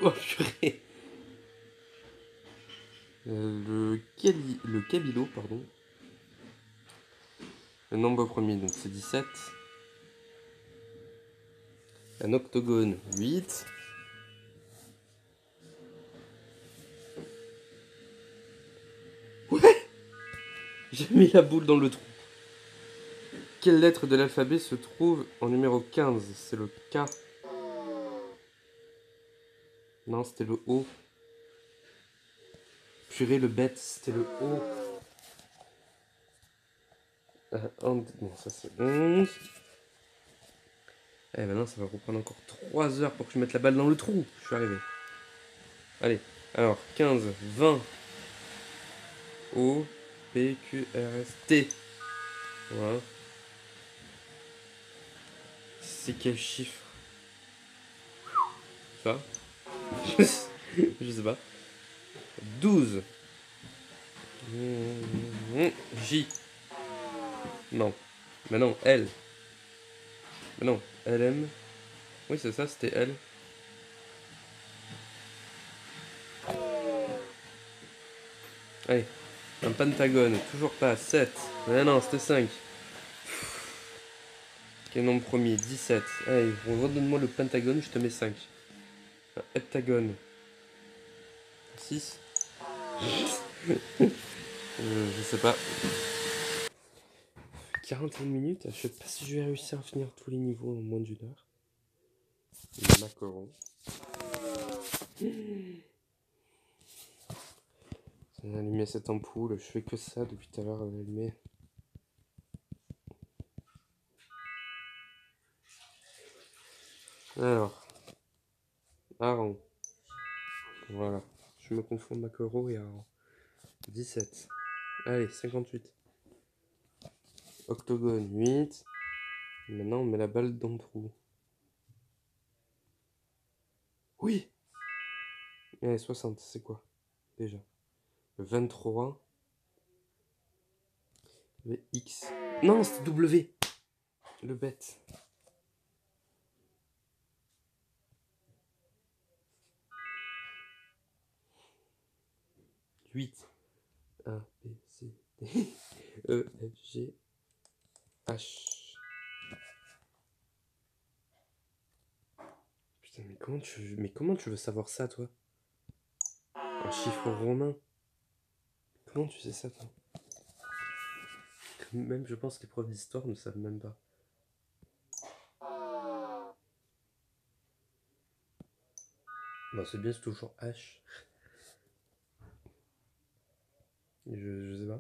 Oh purée. Euh, le, Kali... le Kabilo, pardon. Le nombre premier, donc c'est dix-sept. Un octogone, huit. Ouais. J'ai mis la boule dans le trou. Quelle lettre de l'alphabet se trouve en numéro quinze? C'est le K. Non, c'était le O. Purée, le bête, c'était le O. Euh, un, non, ça c'est onze. Eh ben non, ça va reprendre encore trois heures pour que je mette la balle dans le trou. Je suis arrivé. Allez, alors quinze, vingt. O, P, Q, R, S, T. Voilà. C'est quel chiffre? Ça? Je sais pas. douze. J. Non. Mais non, L. Mais non, L M. Oui, c'est ça, c'était L. Allez, un pentagone, toujours pas. sept. Mais non, c'était cinq. Quel nombre premier? dix-sept. Allez, redonne-moi le pentagone, je te mets cinq. Un heptagone. six. euh, je sais pas. quarante et une minutes, je sais pas si je vais réussir à finir tous les niveaux en moins d'une heure. Le macaron. On a allumé cette ampoule, je fais que ça depuis tout à l'heure, elle est allumée. Alors, Aran. Voilà, je me confonds maquereau et Aran. dix-sept. Allez, cinquante-huit. Octogone, huit. Maintenant, on met la balle dans le trou. Oui. Allez, soixante, c'est quoi déjà? Le vingt-trois. Le X. Non, c'est W. Le bête. huit. A, B, C, D, E, F, G, H. Putain, mais comment tu veux, mais comment tu veux savoir ça, toi? En chiffre romain? Comment tu sais ça, toi? Même, je pense que les profs d'histoire ne savent même pas. Non, c'est bien, c'est toujours H. Je, je sais pas.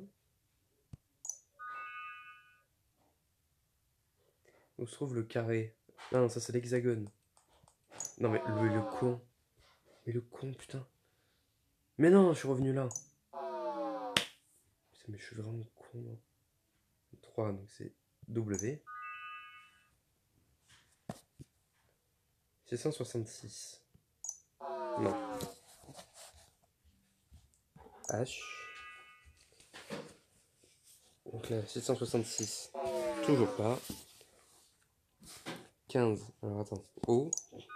Où se trouve le carré? Ah non, ça c'est l'hexagone. Non mais le, le con. Mais le con, putain. Mais non, je suis revenu là. Putain, mais je suis vraiment con. Là. trois, donc c'est W. six cent soixante-six. Non. H. Donc là, six cent soixante-six. Toujours pas. quinze. Alors attends. O.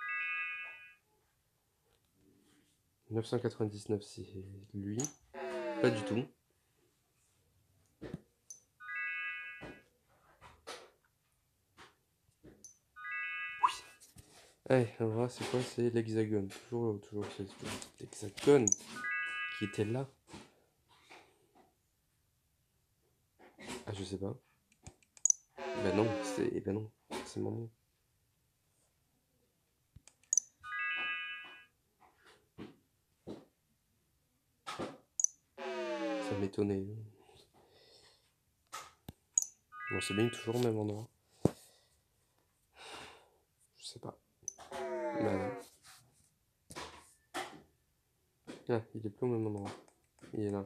neuf cent quatre-vingt-dix-neuf, c'est lui. Pas du tout. Oui. Allez, on va voir c'est quoi? C'est l'hexagone. Toujours, toujours, c'est l'hexagone qui était là. Ah, je sais pas. Ben non, c'est. Ben non, c'est mon nom. Ça m'étonnait. Bon, c'est bien toujours au même endroit. Je sais pas. Ben non. Ah, il est plus au même endroit. Il est là.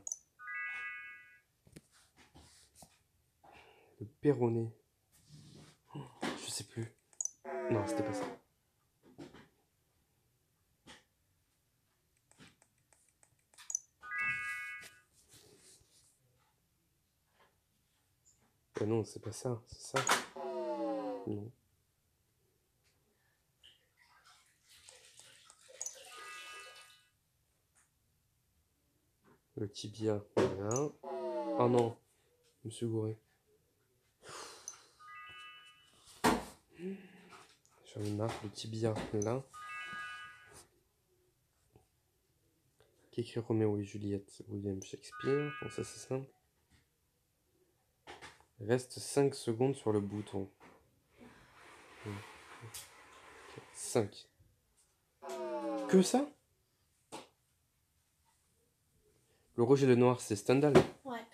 Le péroné. Je sais plus. Non, c'était pas ça. Ben non, c'est pas ça. C'est ça. Non. Le tibia, là. Oh non, je me suis gouré. J'en ai marre, le tibia, là. Qu'écrit Roméo et Juliette? William Shakespeare. Bon, ça c'est simple. Reste cinq secondes sur le bouton. cinq. Que ça? Le rouge et le noir, c'est Stendhal. Ouais.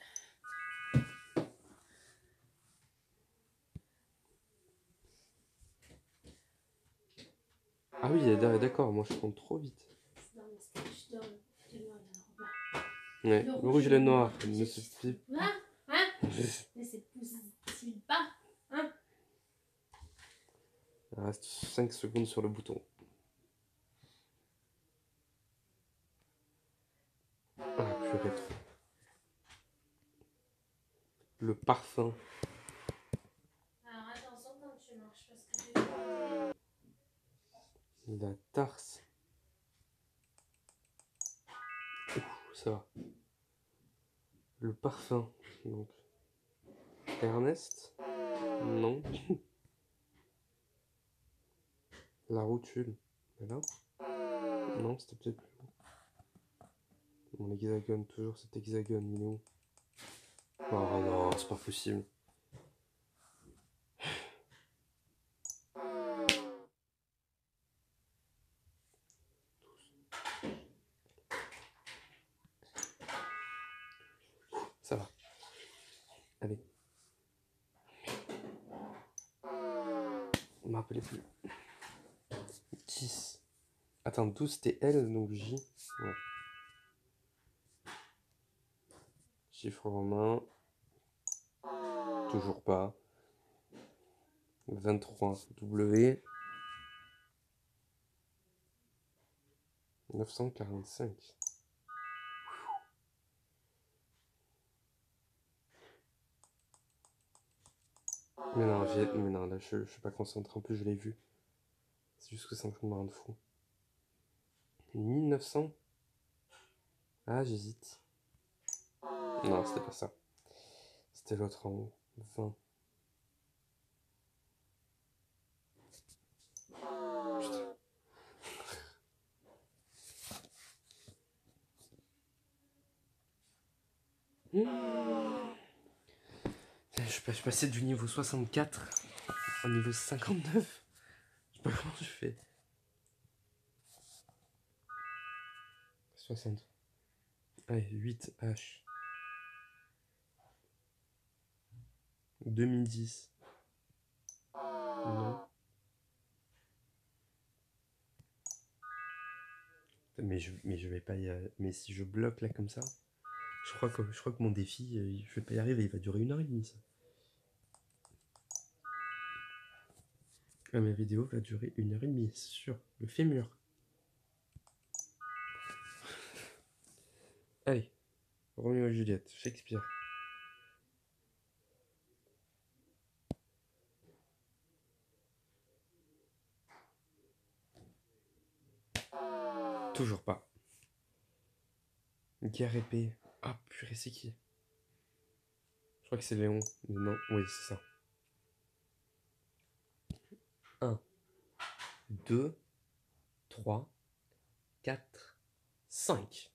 Ah oui, d'accord, moi je compte trop vite. Non, mais c'était juste dans le de noir, il y a Robert. Ouais, le rouge et le noir ne se fait. Hein? Hein? Mais c'est possible pas? Hein? Il reste cinq secondes sur le bouton. Ah, purée. Le parfum. Alors attention quand tu marches parce que La tarse. Ouh, ça va. Le parfum. Donc. Ernest. Non. La rotule. Voilà. Non, c'était peut-être plus long. Bon, l'hexagone, toujours cet hexagone, il est où? Oh non, c'est pas possible. Ça va. Allez. Je me rappelais plus. dix. Attends, douze c'était L, donc J. Ouais. Chiffre romain. Toujours pas. vingt-trois W. neuf cent quarante-cinq. Mais non, mais non là, je, je suis pas concentré. En plus, je l'ai vu. C'est juste que c'est en train de me rendre fou. mille neuf cents. Ah, j'hésite. Non, c'était pas ça. C'était l'autre en haut. vingt. Putain. Mmh. Je suis passé du niveau soixante-quatre au niveau cinquante-neuf. Je sais pas comment je fais. soixante. Allez, huit H. deux mille dix. Non. Mais je, mais je vais pas y aller. Mais si je bloque là comme ça, je crois que, je crois que mon défi, je vais pas y arriver. Il va durer une heure et demie, ça. Ah, ma vidéo va durer une heure et demie, c'est sûr. Le fémur. Allez. Roméo et Juliette. Shakespeare. Toujours pas. Guerre épée. Ah purée, c'est qui? Je crois que c'est Léon. Mais non, oui, c'est ça. un, deux, trois, quatre, cinq.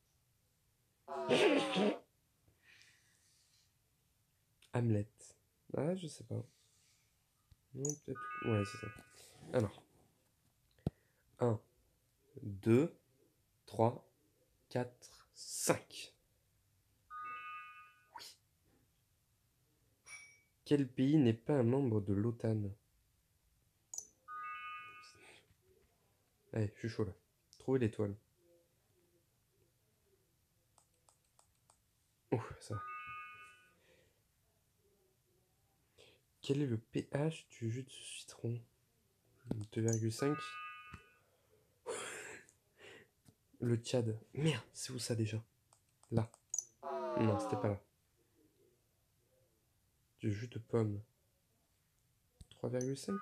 Hamlet. Ah, je sais pas. Non, peut-être. Ouais, c'est ça. Alors. un, deux, trois, quatre, cinq. Oui. Quel pays n'est pas un membre de l'OTAN? Allez, je suis chaud là. Trouvez l'étoile. Oh, ça. Quel est le pH du jus de citron? deux virgule cinq. Le Tchad. Merde, c'est où ça déjà? Là. Non, c'était pas là. Du jus de pomme. trois virgule cinq.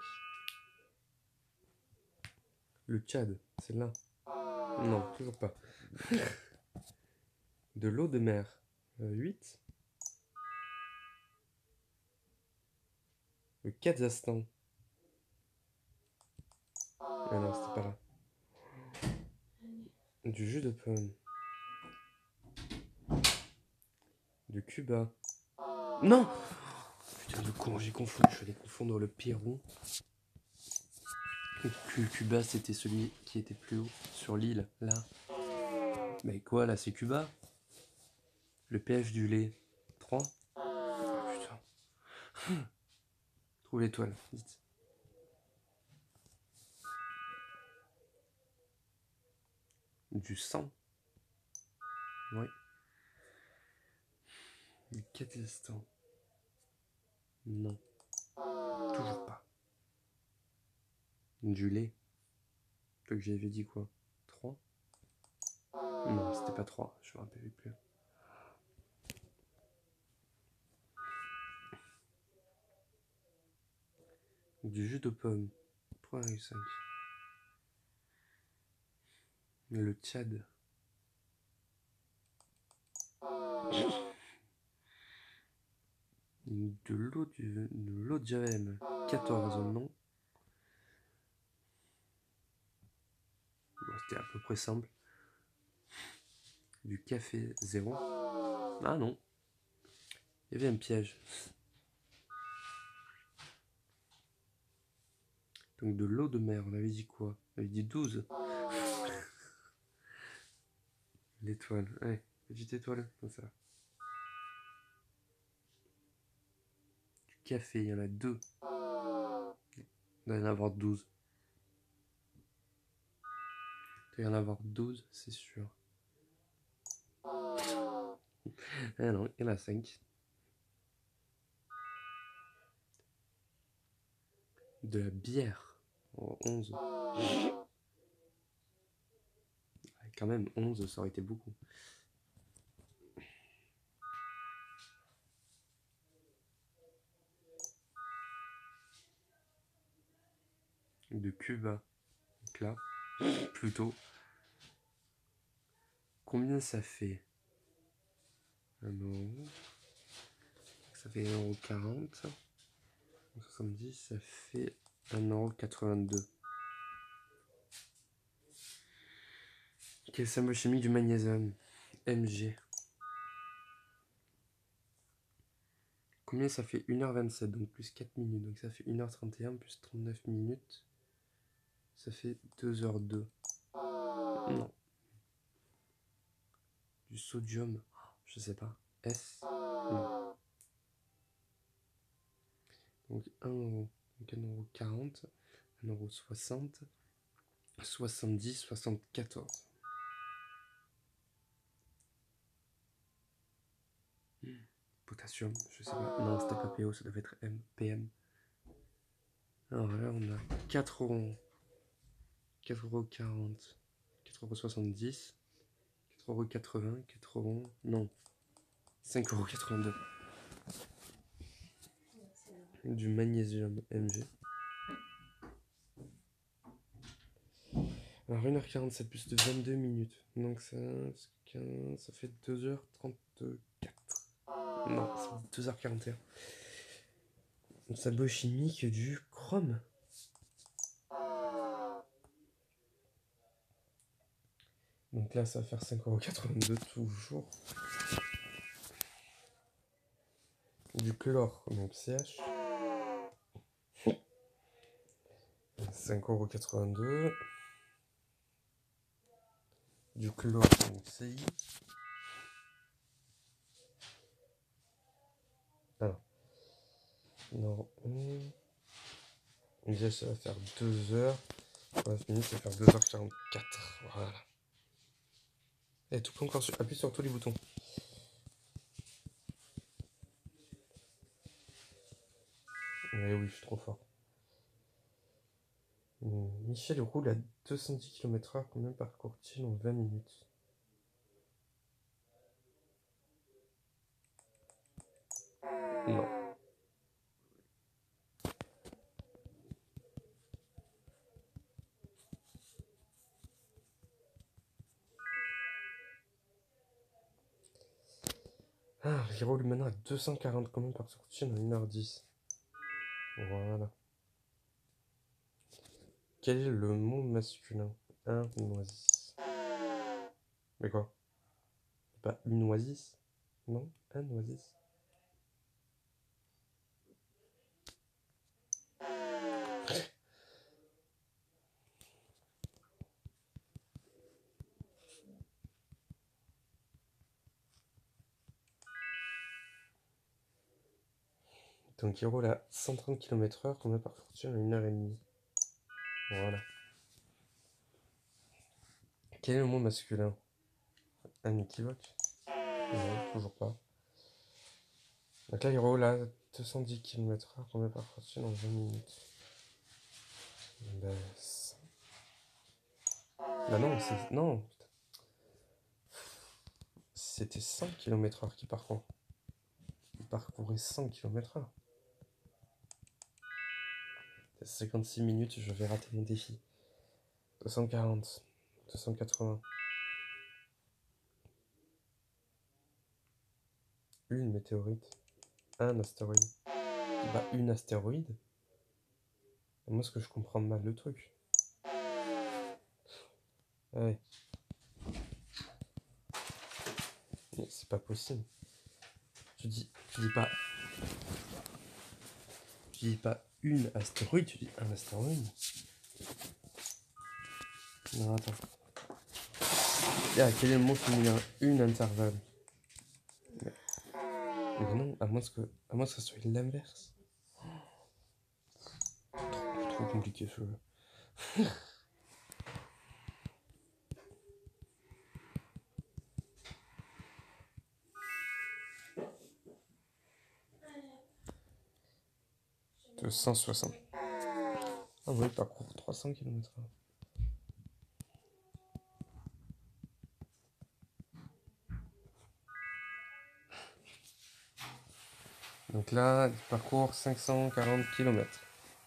Le Tchad, c'est là. Non, toujours pas. De l'eau de mer. Euh, huit. Le Kazakhstan. Ah non, c'était pas là. Du jus de pomme. De Cuba. Non! Putain de con, j'ai confondu. Je vais confondre le Pérou. Cu- Cuba, c'était celui qui était plus haut sur l'île, là. Mais quoi, là, c'est Cuba? Le pH du lait. trois. Oh, putain. Trouve l'étoile, vite. Du sang. Oui. Du Kazakhstan. Non. Toujours pas. Du lait. Toi que j'avais dit quoi? trois. Non, c'était pas trois, je me rappelle plus. Du jus de pomme. trois virgule cinq. Le Tchad. De l'eau du, de l'eau de Javel. quatorze, non. Bon, c'était à peu près simple. Du café, zéro. Ah non. Il y avait un piège. Donc de l'eau de mer, on avait dit quoi? On avait dit douze. L'étoile, ouais, petite étoile, comme ça. Du café, il y en a deux. Il doit y en avoir douze. Il doit y en avoir douze, c'est sûr. Ah non, il y en a cinq. De la bière. Oh, onze. Quand même, onze, ça aurait été beaucoup. De Cuba. Donc là, plutôt. Combien ça fait? Un euro. Ça fait un euro quarante. soixante-dix, ça fait un euro quatre-vingt-deux. Quel symbole chimique du magnésium? M G. Combien ça fait? une heure vingt-sept, donc plus quatre minutes. Donc ça fait une heure trente et un plus trente-neuf minutes. Ça fait deux heures deux. Non. Du sodium. Je sais pas. S. Non. Donc un euro. Donc un euro quarante. un euro soixante. soixante-dix, soixante-quatorze. Potassium, je sais pas. Non, c'était pas P O, ça devait être M, P M. Alors là, on a quatre euros. quatre euros quarante. quatre euros soixante-dix. quatre euros quatre-vingts. quatre euros. Non. cinq euros quatre-vingt-deux. Du magnésium M G. Alors une heure quarante-sept plus de vingt-deux minutes. Donc ça, quinze, ça fait deux heures trente-quatre. Non, c'est deux heures quarante et un. Un symbole chimique du chrome. Donc là, ça va faire cinq euros quatre-vingt-deux toujours. Du chlore, donc C H. cinq euros quatre-vingt-deux. Du chlore, donc C I. Alors. Non. Déjà, ça va faire deux heures. vingt minutes, ça va faire deux heures quarante-quatre. Voilà. Et tout encore sur... Appuie sur tous les boutons. Mais oui, je suis trop fort. Michel roule à deux cent dix kilomètres heure. Combien parcourt-il en vingt minutes? Non. Ah, Hiro lui maintenant à deux cent quarante commandes par sortie en une heure dix. Voilà. Quel est le mot masculin? Un oasis. Mais quoi? Pas une oasis? Non? Un oasis? Donc il roule à cent trente kilomètres heure, combien par fortune en une heure et demie. Voilà. Quel est le mot masculin? Un équivoque? Non, toujours pas. Donc là il roule à deux cent dix kilomètres heure, combien par fortune en vingt minutes. Ben, ça... Bah non, c'est... Non. C'était cent kilomètres heure qui parcourt. Il parcourait cent kilomètres heure. cinquante-six minutes, je vais rater mon défi. deux cent quarante, deux cent quatre-vingts. Une météorite. Un astéroïde. Bah, une astéroïde. Et moi, ce que je comprends mal le truc. Ouais. Mais c'est pas possible. Tu dis, tu dis pas. Tu dis pas une astéroïde, tu dis un astéroïde. Non, attends. Ah, quel est le mot féminin? Une intervalle. Mais, mais non, à moins que, à moins que ça soit l'inverse. Trop, trop compliqué ce jeu. De cent soixante. Ah oui, il parcourt trois cents kilomètres heure. Donc là, il parcourt cinq cent quarante kilomètres.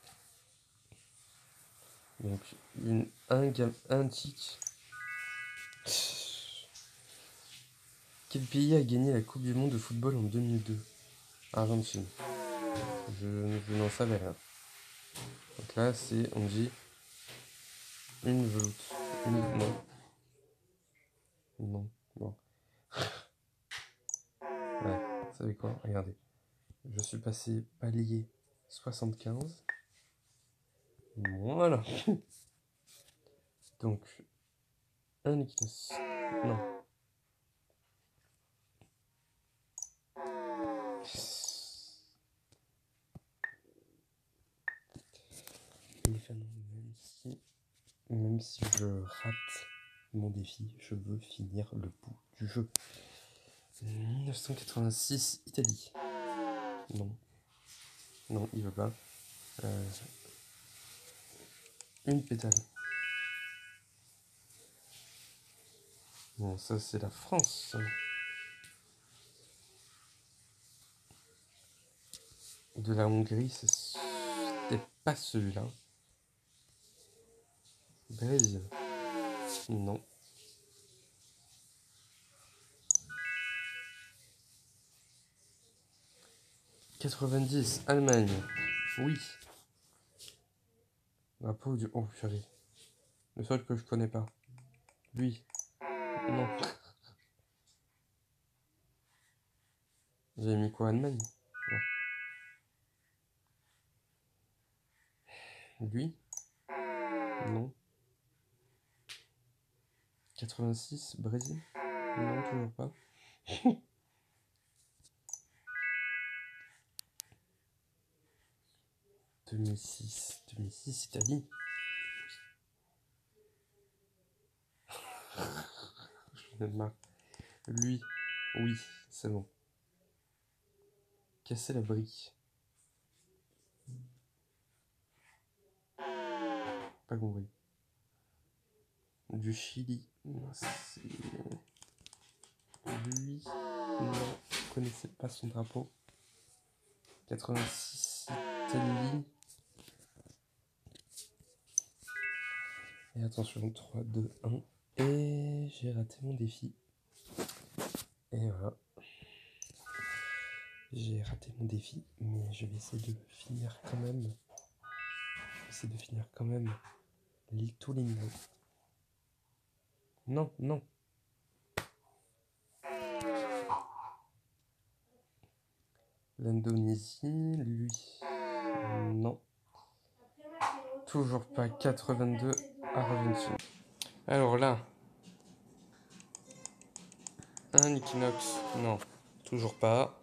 Donc une, un, un tic. Quel pays a gagné la Coupe du Monde de football en deux mille deux? Argentine. Je, je n'en savais rien. Donc là, c'est, on dit, une veloute. Une, non. Non. Bon. Ouais, vous savez quoi? Regardez. Je suis passé palier soixante-quinze. Voilà. Donc, un équinoxe. Non. Même si, même si je rate mon défi, je veux finir le bout du jeu. mille neuf cent quatre-vingt-six, Italie. Non. Non, il veut pas. Euh, une pétale. Bon, ça c'est la France. De la Hongrie, c'était pas celui-là. Brésil. Non. quatre-vingt-dix, Allemagne. Oui. Drapeau du... Oh, purée. Le seul que je connais pas. Lui. Non. J'ai mis quoi, Allemagne? Ouais. Lui. Non. quatre-vingt-six, Brésil. Non, toujours pas. deux mille six. deux mille six, Italie. Je marre. Lui. Oui, c'est bon. Casser la brique. Pas compris. Du Chili. C'est... Lui. Non, je connaissais pas son drapeau. quatre-vingt-six, Italie. Et attention, trois, deux, un. Et j'ai raté mon défi. Et voilà. J'ai raté mon défi, mais je vais essayer de finir quand même. Je vais essayer de finir quand même les- tous les niveaux. Non, non. L'Indonésie, lui. Non. Toujours pas quatre-vingt-deux Argentine. Alors là. Un équinoxe. Non. Toujours pas.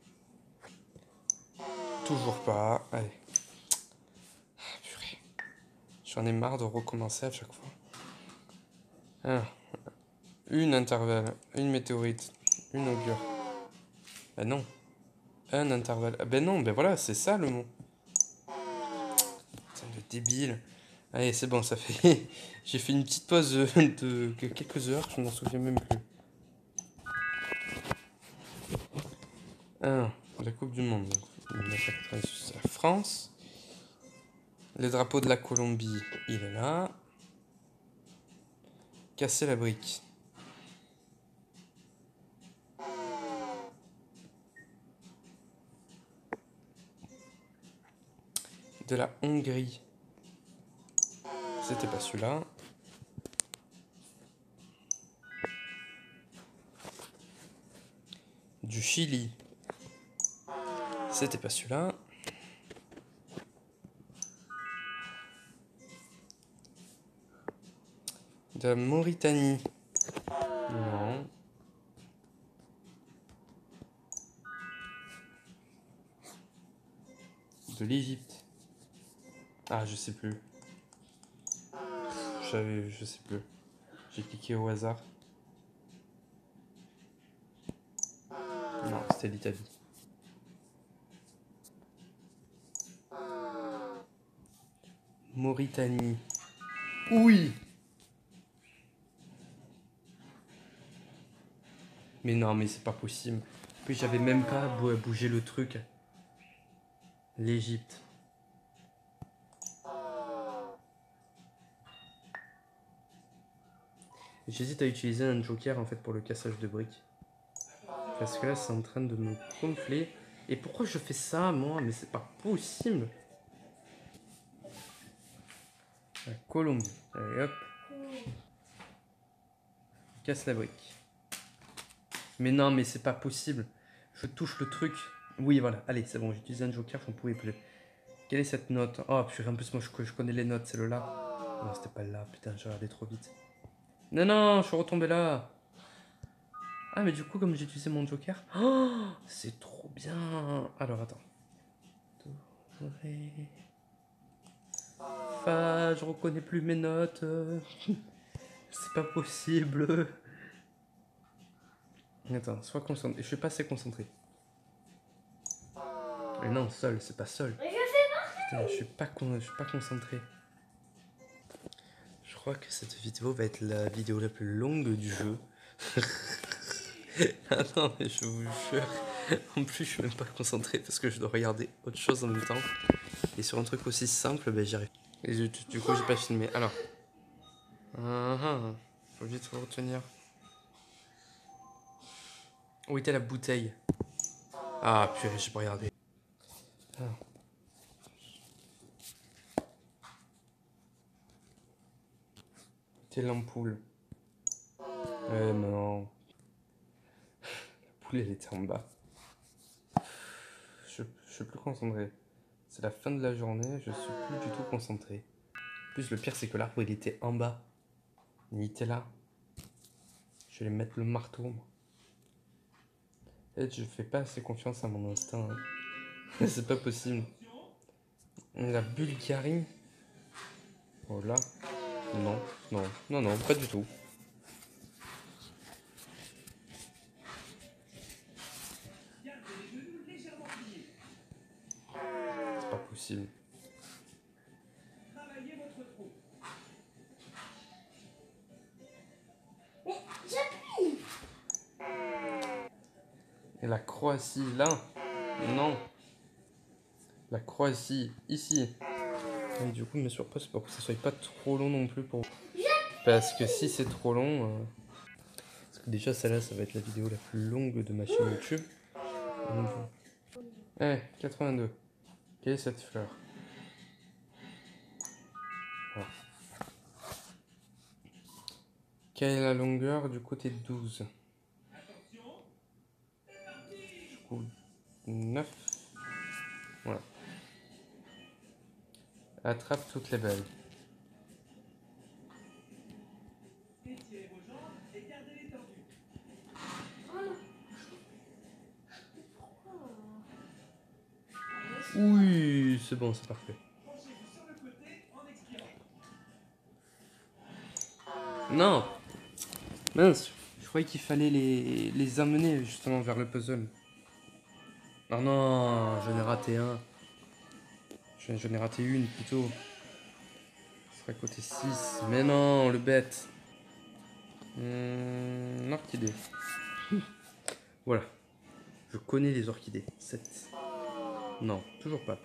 Toujours pas. Allez. Ah, purée. J'en ai marre de recommencer à chaque fois. Alors. Une intervalle. Une météorite. Une augure. Ben non. Un intervalle. Ah ben non, ben voilà, c'est ça le mot. Putain de débile. Allez, c'est bon, ça fait... J'ai fait une petite pause de quelques heures, je m'en souviens même plus. un. La Coupe du Monde. mille neuf cent quatre-vingt-six, la France. Le drapeau de la Colombie, il est là. Casser la brique. De la Hongrie. C'était pas celui-là. Du Chili. C'était pas celui-là. De la Mauritanie. Non. De l'Égypte. Ah, je sais plus. J'avais, je sais plus. J'ai cliqué au hasard. Non, c'était l'Italie. Mauritanie. Oui. Mais non, mais c'est pas possible. Puis j'avais même pas bougé le truc. L'Égypte. J'hésite à utiliser un joker en fait pour le cassage de briques. Parce que là c'est en train de me gonfler. Et pourquoi je fais ça moi? Mais c'est pas possible. La Colombie. Allez hop. Casse la brique. Mais non mais c'est pas possible. Je touche le truc. Oui voilà. Allez c'est bon, j'ai utilisé un joker, j'en pouvais plus. Quelle est cette note? Oh purée, en plus moi je, je connais les notes, c'est le là. Non c'était pas le là, putain j'ai regardé trop vite. Non non, je suis retombé là. Ah mais du coup comme j'ai utilisé mon joker, oh, c'est trop bien. Alors attends. Do, ré, fa, je reconnais plus mes notes. C'est pas possible. Attends, sois concentré. Je suis pas assez concentré. Mais non, sol, c'est pas sol. Mais je sais Putain, je suis pas con, je suis pas concentré. Je crois que cette vidéo va être la vidéo la plus longue du jeu. Ah non, mais je vous jure. En plus, je suis même pas concentré parce que je dois regarder autre chose en même temps. Et sur un truc aussi simple, ben j'y arrive. Et du, du coup, j'ai pas filmé. Alors. Uh -huh. Faut vite retenir. Où était la bouteille? Ah, purée, j'ai pas regardé. Ah. Où était l'ampoule? Euh, non. La poule, elle était en bas. Je, je suis plus concentré. C'est la fin de la journée, je suis plus du tout concentré. En plus, le pire, c'est que l'arbre, il était en bas. Il était là. Je vais mettre le marteau, moi. Et je fais pas assez confiance à mon instinct. Hein. C'est pas possible. La Bulgarie. Oh là. Non, non, non, non, pas du tout. C'est pas possible. Mais j'appuie. Et la Croatie, là? Non. La Croatie, ici. Et du coup, mes surprises, pour que ça soit pas trop long non plus pour... Parce que si c'est trop long... Euh... Parce que déjà, celle-là, ça va être la vidéo la plus longue de ma chaîne YouTube. Donc, Eh, quatre-vingt-deux. Quelle est cette fleur? Voilà. Quelle est la longueur du côté douze? Du coup, neuf. Voilà. Attrape toutes les balles. Oui, c'est bon, c'est parfait. Non! Mince, je croyais qu'il fallait les, les amener justement vers le puzzle. Oh non, j'en ai raté un. J'en ai raté une plutôt. Ce serait côté six. Mais non, le bête. Hum, orchidée. Voilà. Je connais les orchidées. sept. Non, toujours pas.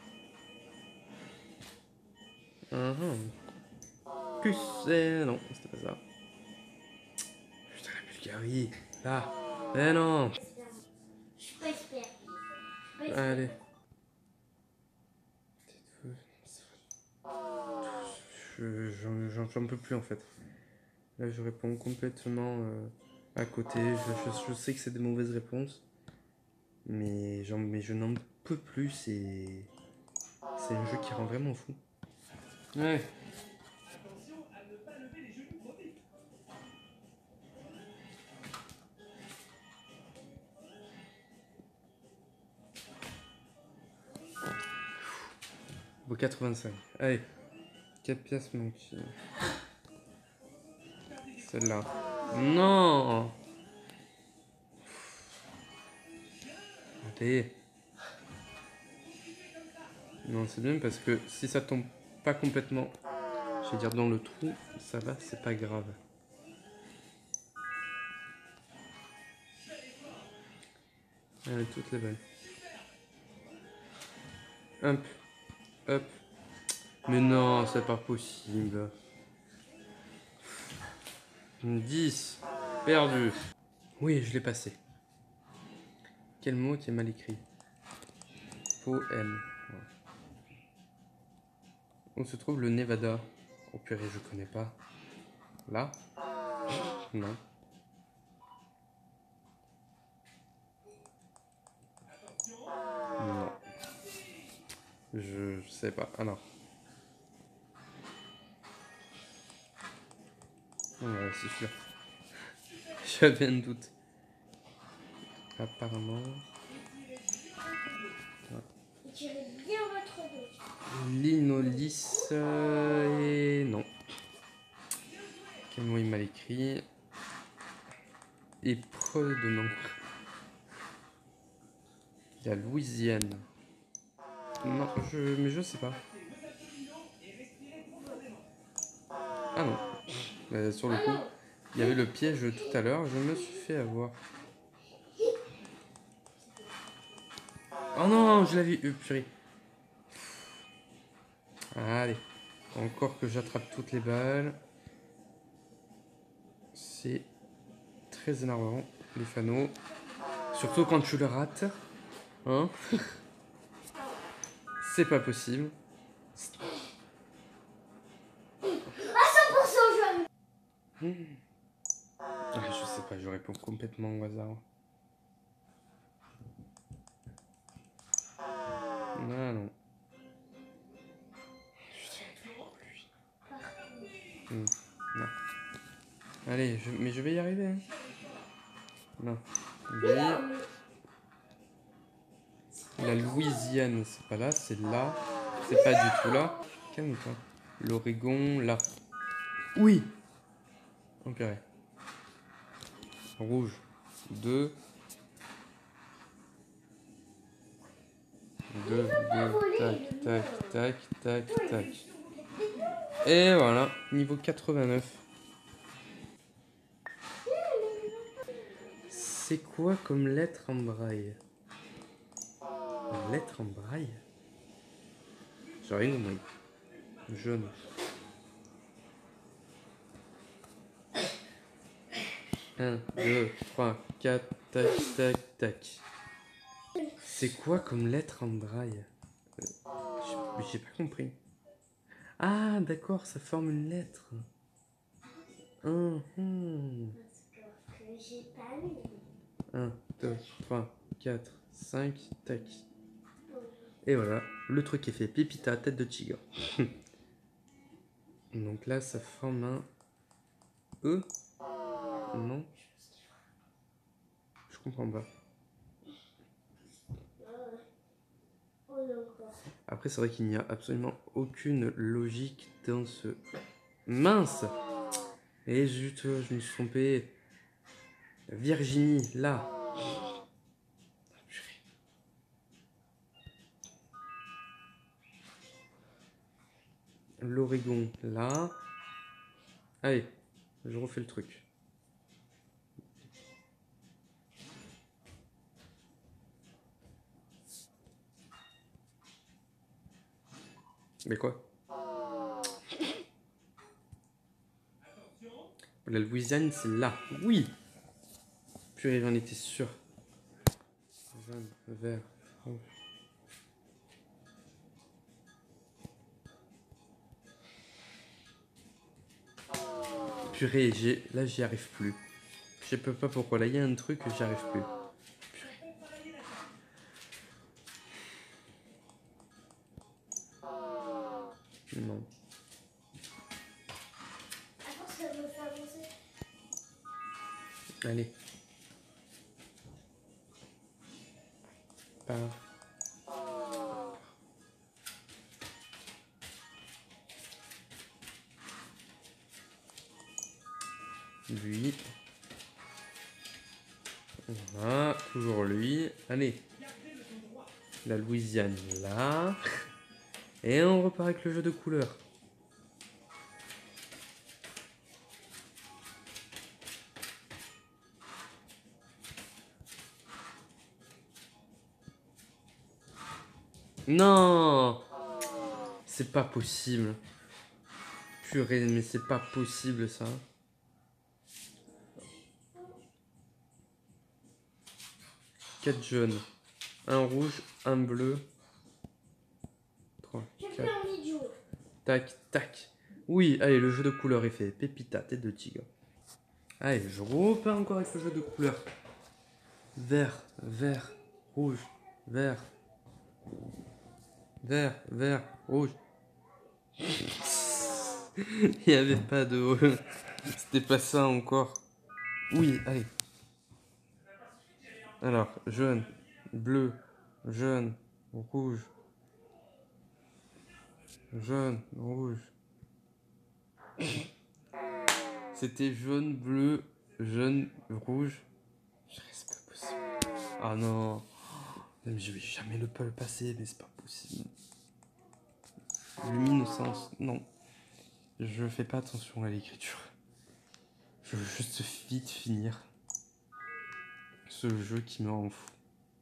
Uh-huh. Plus, eh, non, c'était pas ça. Putain, la Bulgarie. Là. Eh non. Je suis pas expert. Je suis pas Allez. Je- J'en j'en- j'en peux plus en fait. Là, je réponds complètement euh, à côté. Je, je- je sais que c'est des mauvaises réponses. Mais, j'en- mais je n'en peux plus. C'est c'est un jeu qui rend vraiment fou. Ouais. Vaut quatre-vingt-cinq. Allez. quatre pièces manquent. Celle-là. Non. Allez. Non, c'est bien parce que si ça tombe pas complètement, je vais dire dans le trou, ça va, c'est pas grave. Allez, toutes les balles. Hop, hop. Mais non, c'est pas possible. dix. Perdu. Oui, je l'ai passé. Quel mot qui est mal écrit? Poème. Où se trouve le Nevada? Oh purée, je connais pas. Là? Non. Non. Je, je sais pas. Ah non. Oh, ouais, c'est sûr. J'avais un doute. Apparemment. Tirez bien votre dos. Linolis. Euh, et non. Quel mot est mal écrit? Épreuve de nom. La Louisiane. Non, je, mais je sais pas. Ah non. Euh, sur le coup, il y avait le piège tout à l'heure. Je me suis fait avoir. Oh non, je l'avais eu, purée. Allez. Encore que j'attrape toutes les balles. C'est très énervant, les fanaux. Surtout quand tu le rates. Hein? C'est pas possible. À cent pour cent, je vais arriver. Ah, je sais pas, je réponds complètement au hasard. Non, non. Hmm, non. Allez, je, mais je vais y arriver. Hein. Non. Oui. La Louisiane, c'est pas là, c'est là. C'est pas du tout là. Calme-toi. L'Oregon, là. Oui. Oh purée. Rouge. Deux. Deux, deux, tac, tac, tac, tac, tac. Et voilà, niveau quatre-vingt-neuf. C'est quoi comme lettre en braille? Une lettre en braille? J'ai rien compris. Jaune. un, deux, trois, quatre, tac, tac, tac. C'est C'est quoi comme lettre en braille? euh, J'ai pas compris. Ah, d'accord, ça forme une lettre. Hum, hum. Parce que j'ai pas lu. un, deux, trois, quatre, cinq, tac. Et voilà, le truc est fait. Pépita, tête de tigre. Donc là, ça forme un E. Non, je comprends pas. Après, c'est vrai qu'il n'y a absolument aucune logique dans ce... Mince! Et zut, je me suis trompé. Virginie, là. L'Oregon, là. Allez, je refais le truc. Mais quoi? La Louisiane, c'est là. Oui! Purée, j'en étais sûr. Jaune, vert, rouge. Purée, j'ai... là, j'y arrive plus. Je sais pas pourquoi. Là, il y a un truc que j'y arrive plus. Non. Attends, ça me fait avancer. Allez. Par. Lui. Voilà, toujours lui. Allez. La Louisiane, là. Et on repart avec le jeu de couleurs. Non! C'est pas possible. Purée, mais c'est pas possible ça. Quatre jaunes. Un rouge, un bleu. trois, J'ai plus quatre. envie de jouer. Tac, tac. Oui, allez, le jeu de couleurs est fait. Pépita, tête de tigre. Allez, je repars encore avec le jeu de couleurs. Vert, vert, rouge, vert. Vert, vert, rouge. Il n'y avait pas de... C'était pas ça encore. Oui, allez. Alors, jaune, bleu, jaune, rouge. Jaune, rouge. C'était jaune, bleu, jaune, rouge. C'est pas possible. Ah non. Même je vais jamais le pas le passer, mais c'est pas possible. Luminescence, non. Je fais pas attention à l'écriture. Je veux juste vite finir ce jeu qui me rend fou.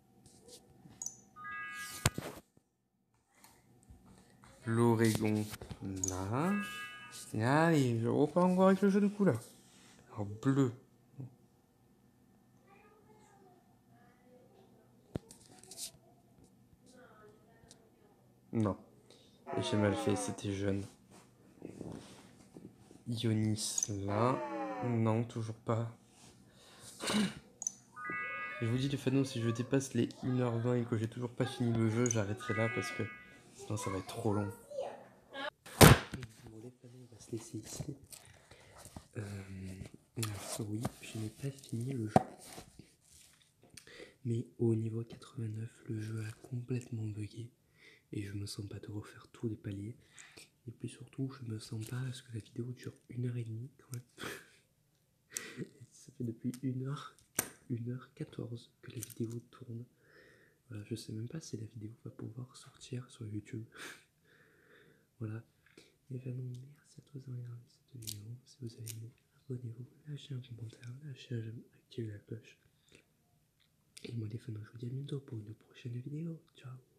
L'Oregon, là. Et allez, je repars encore avec le jeu de couleurs. Alors, bleu. Non. J'ai mal fait, c'était jaune. Ionis, là. Non, toujours pas. Je vous dis les fanaux, si je dépasse les une heure vingt et que j'ai toujours pas fini le jeu, j'arrêterai là parce que sinon ça va être trop long. Bon les fanaux, on va se laisser ici. Euh, alors, oui, je n'ai pas fini le jeu. Mais au niveau quatre-vingt-neuf, le jeu a complètement bugué. Et je me sens pas de refaire tous les paliers. Et puis surtout, je me sens pas parce que la vidéo dure une heure et demie quand même. Ça fait depuis une heure, une heure quatorze que la vidéo tourne. Voilà, je sais même pas si la vidéo va pouvoir sortir sur YouTube. Voilà. Et vraiment, merci à tous d'avoir regardé cette vidéo. Si vous avez aimé, abonnez-vous, lâchez un commentaire, lâchez un j'aime, activez la cloche. Et moi les fans, je vous dis à bientôt pour une prochaine vidéo. Ciao.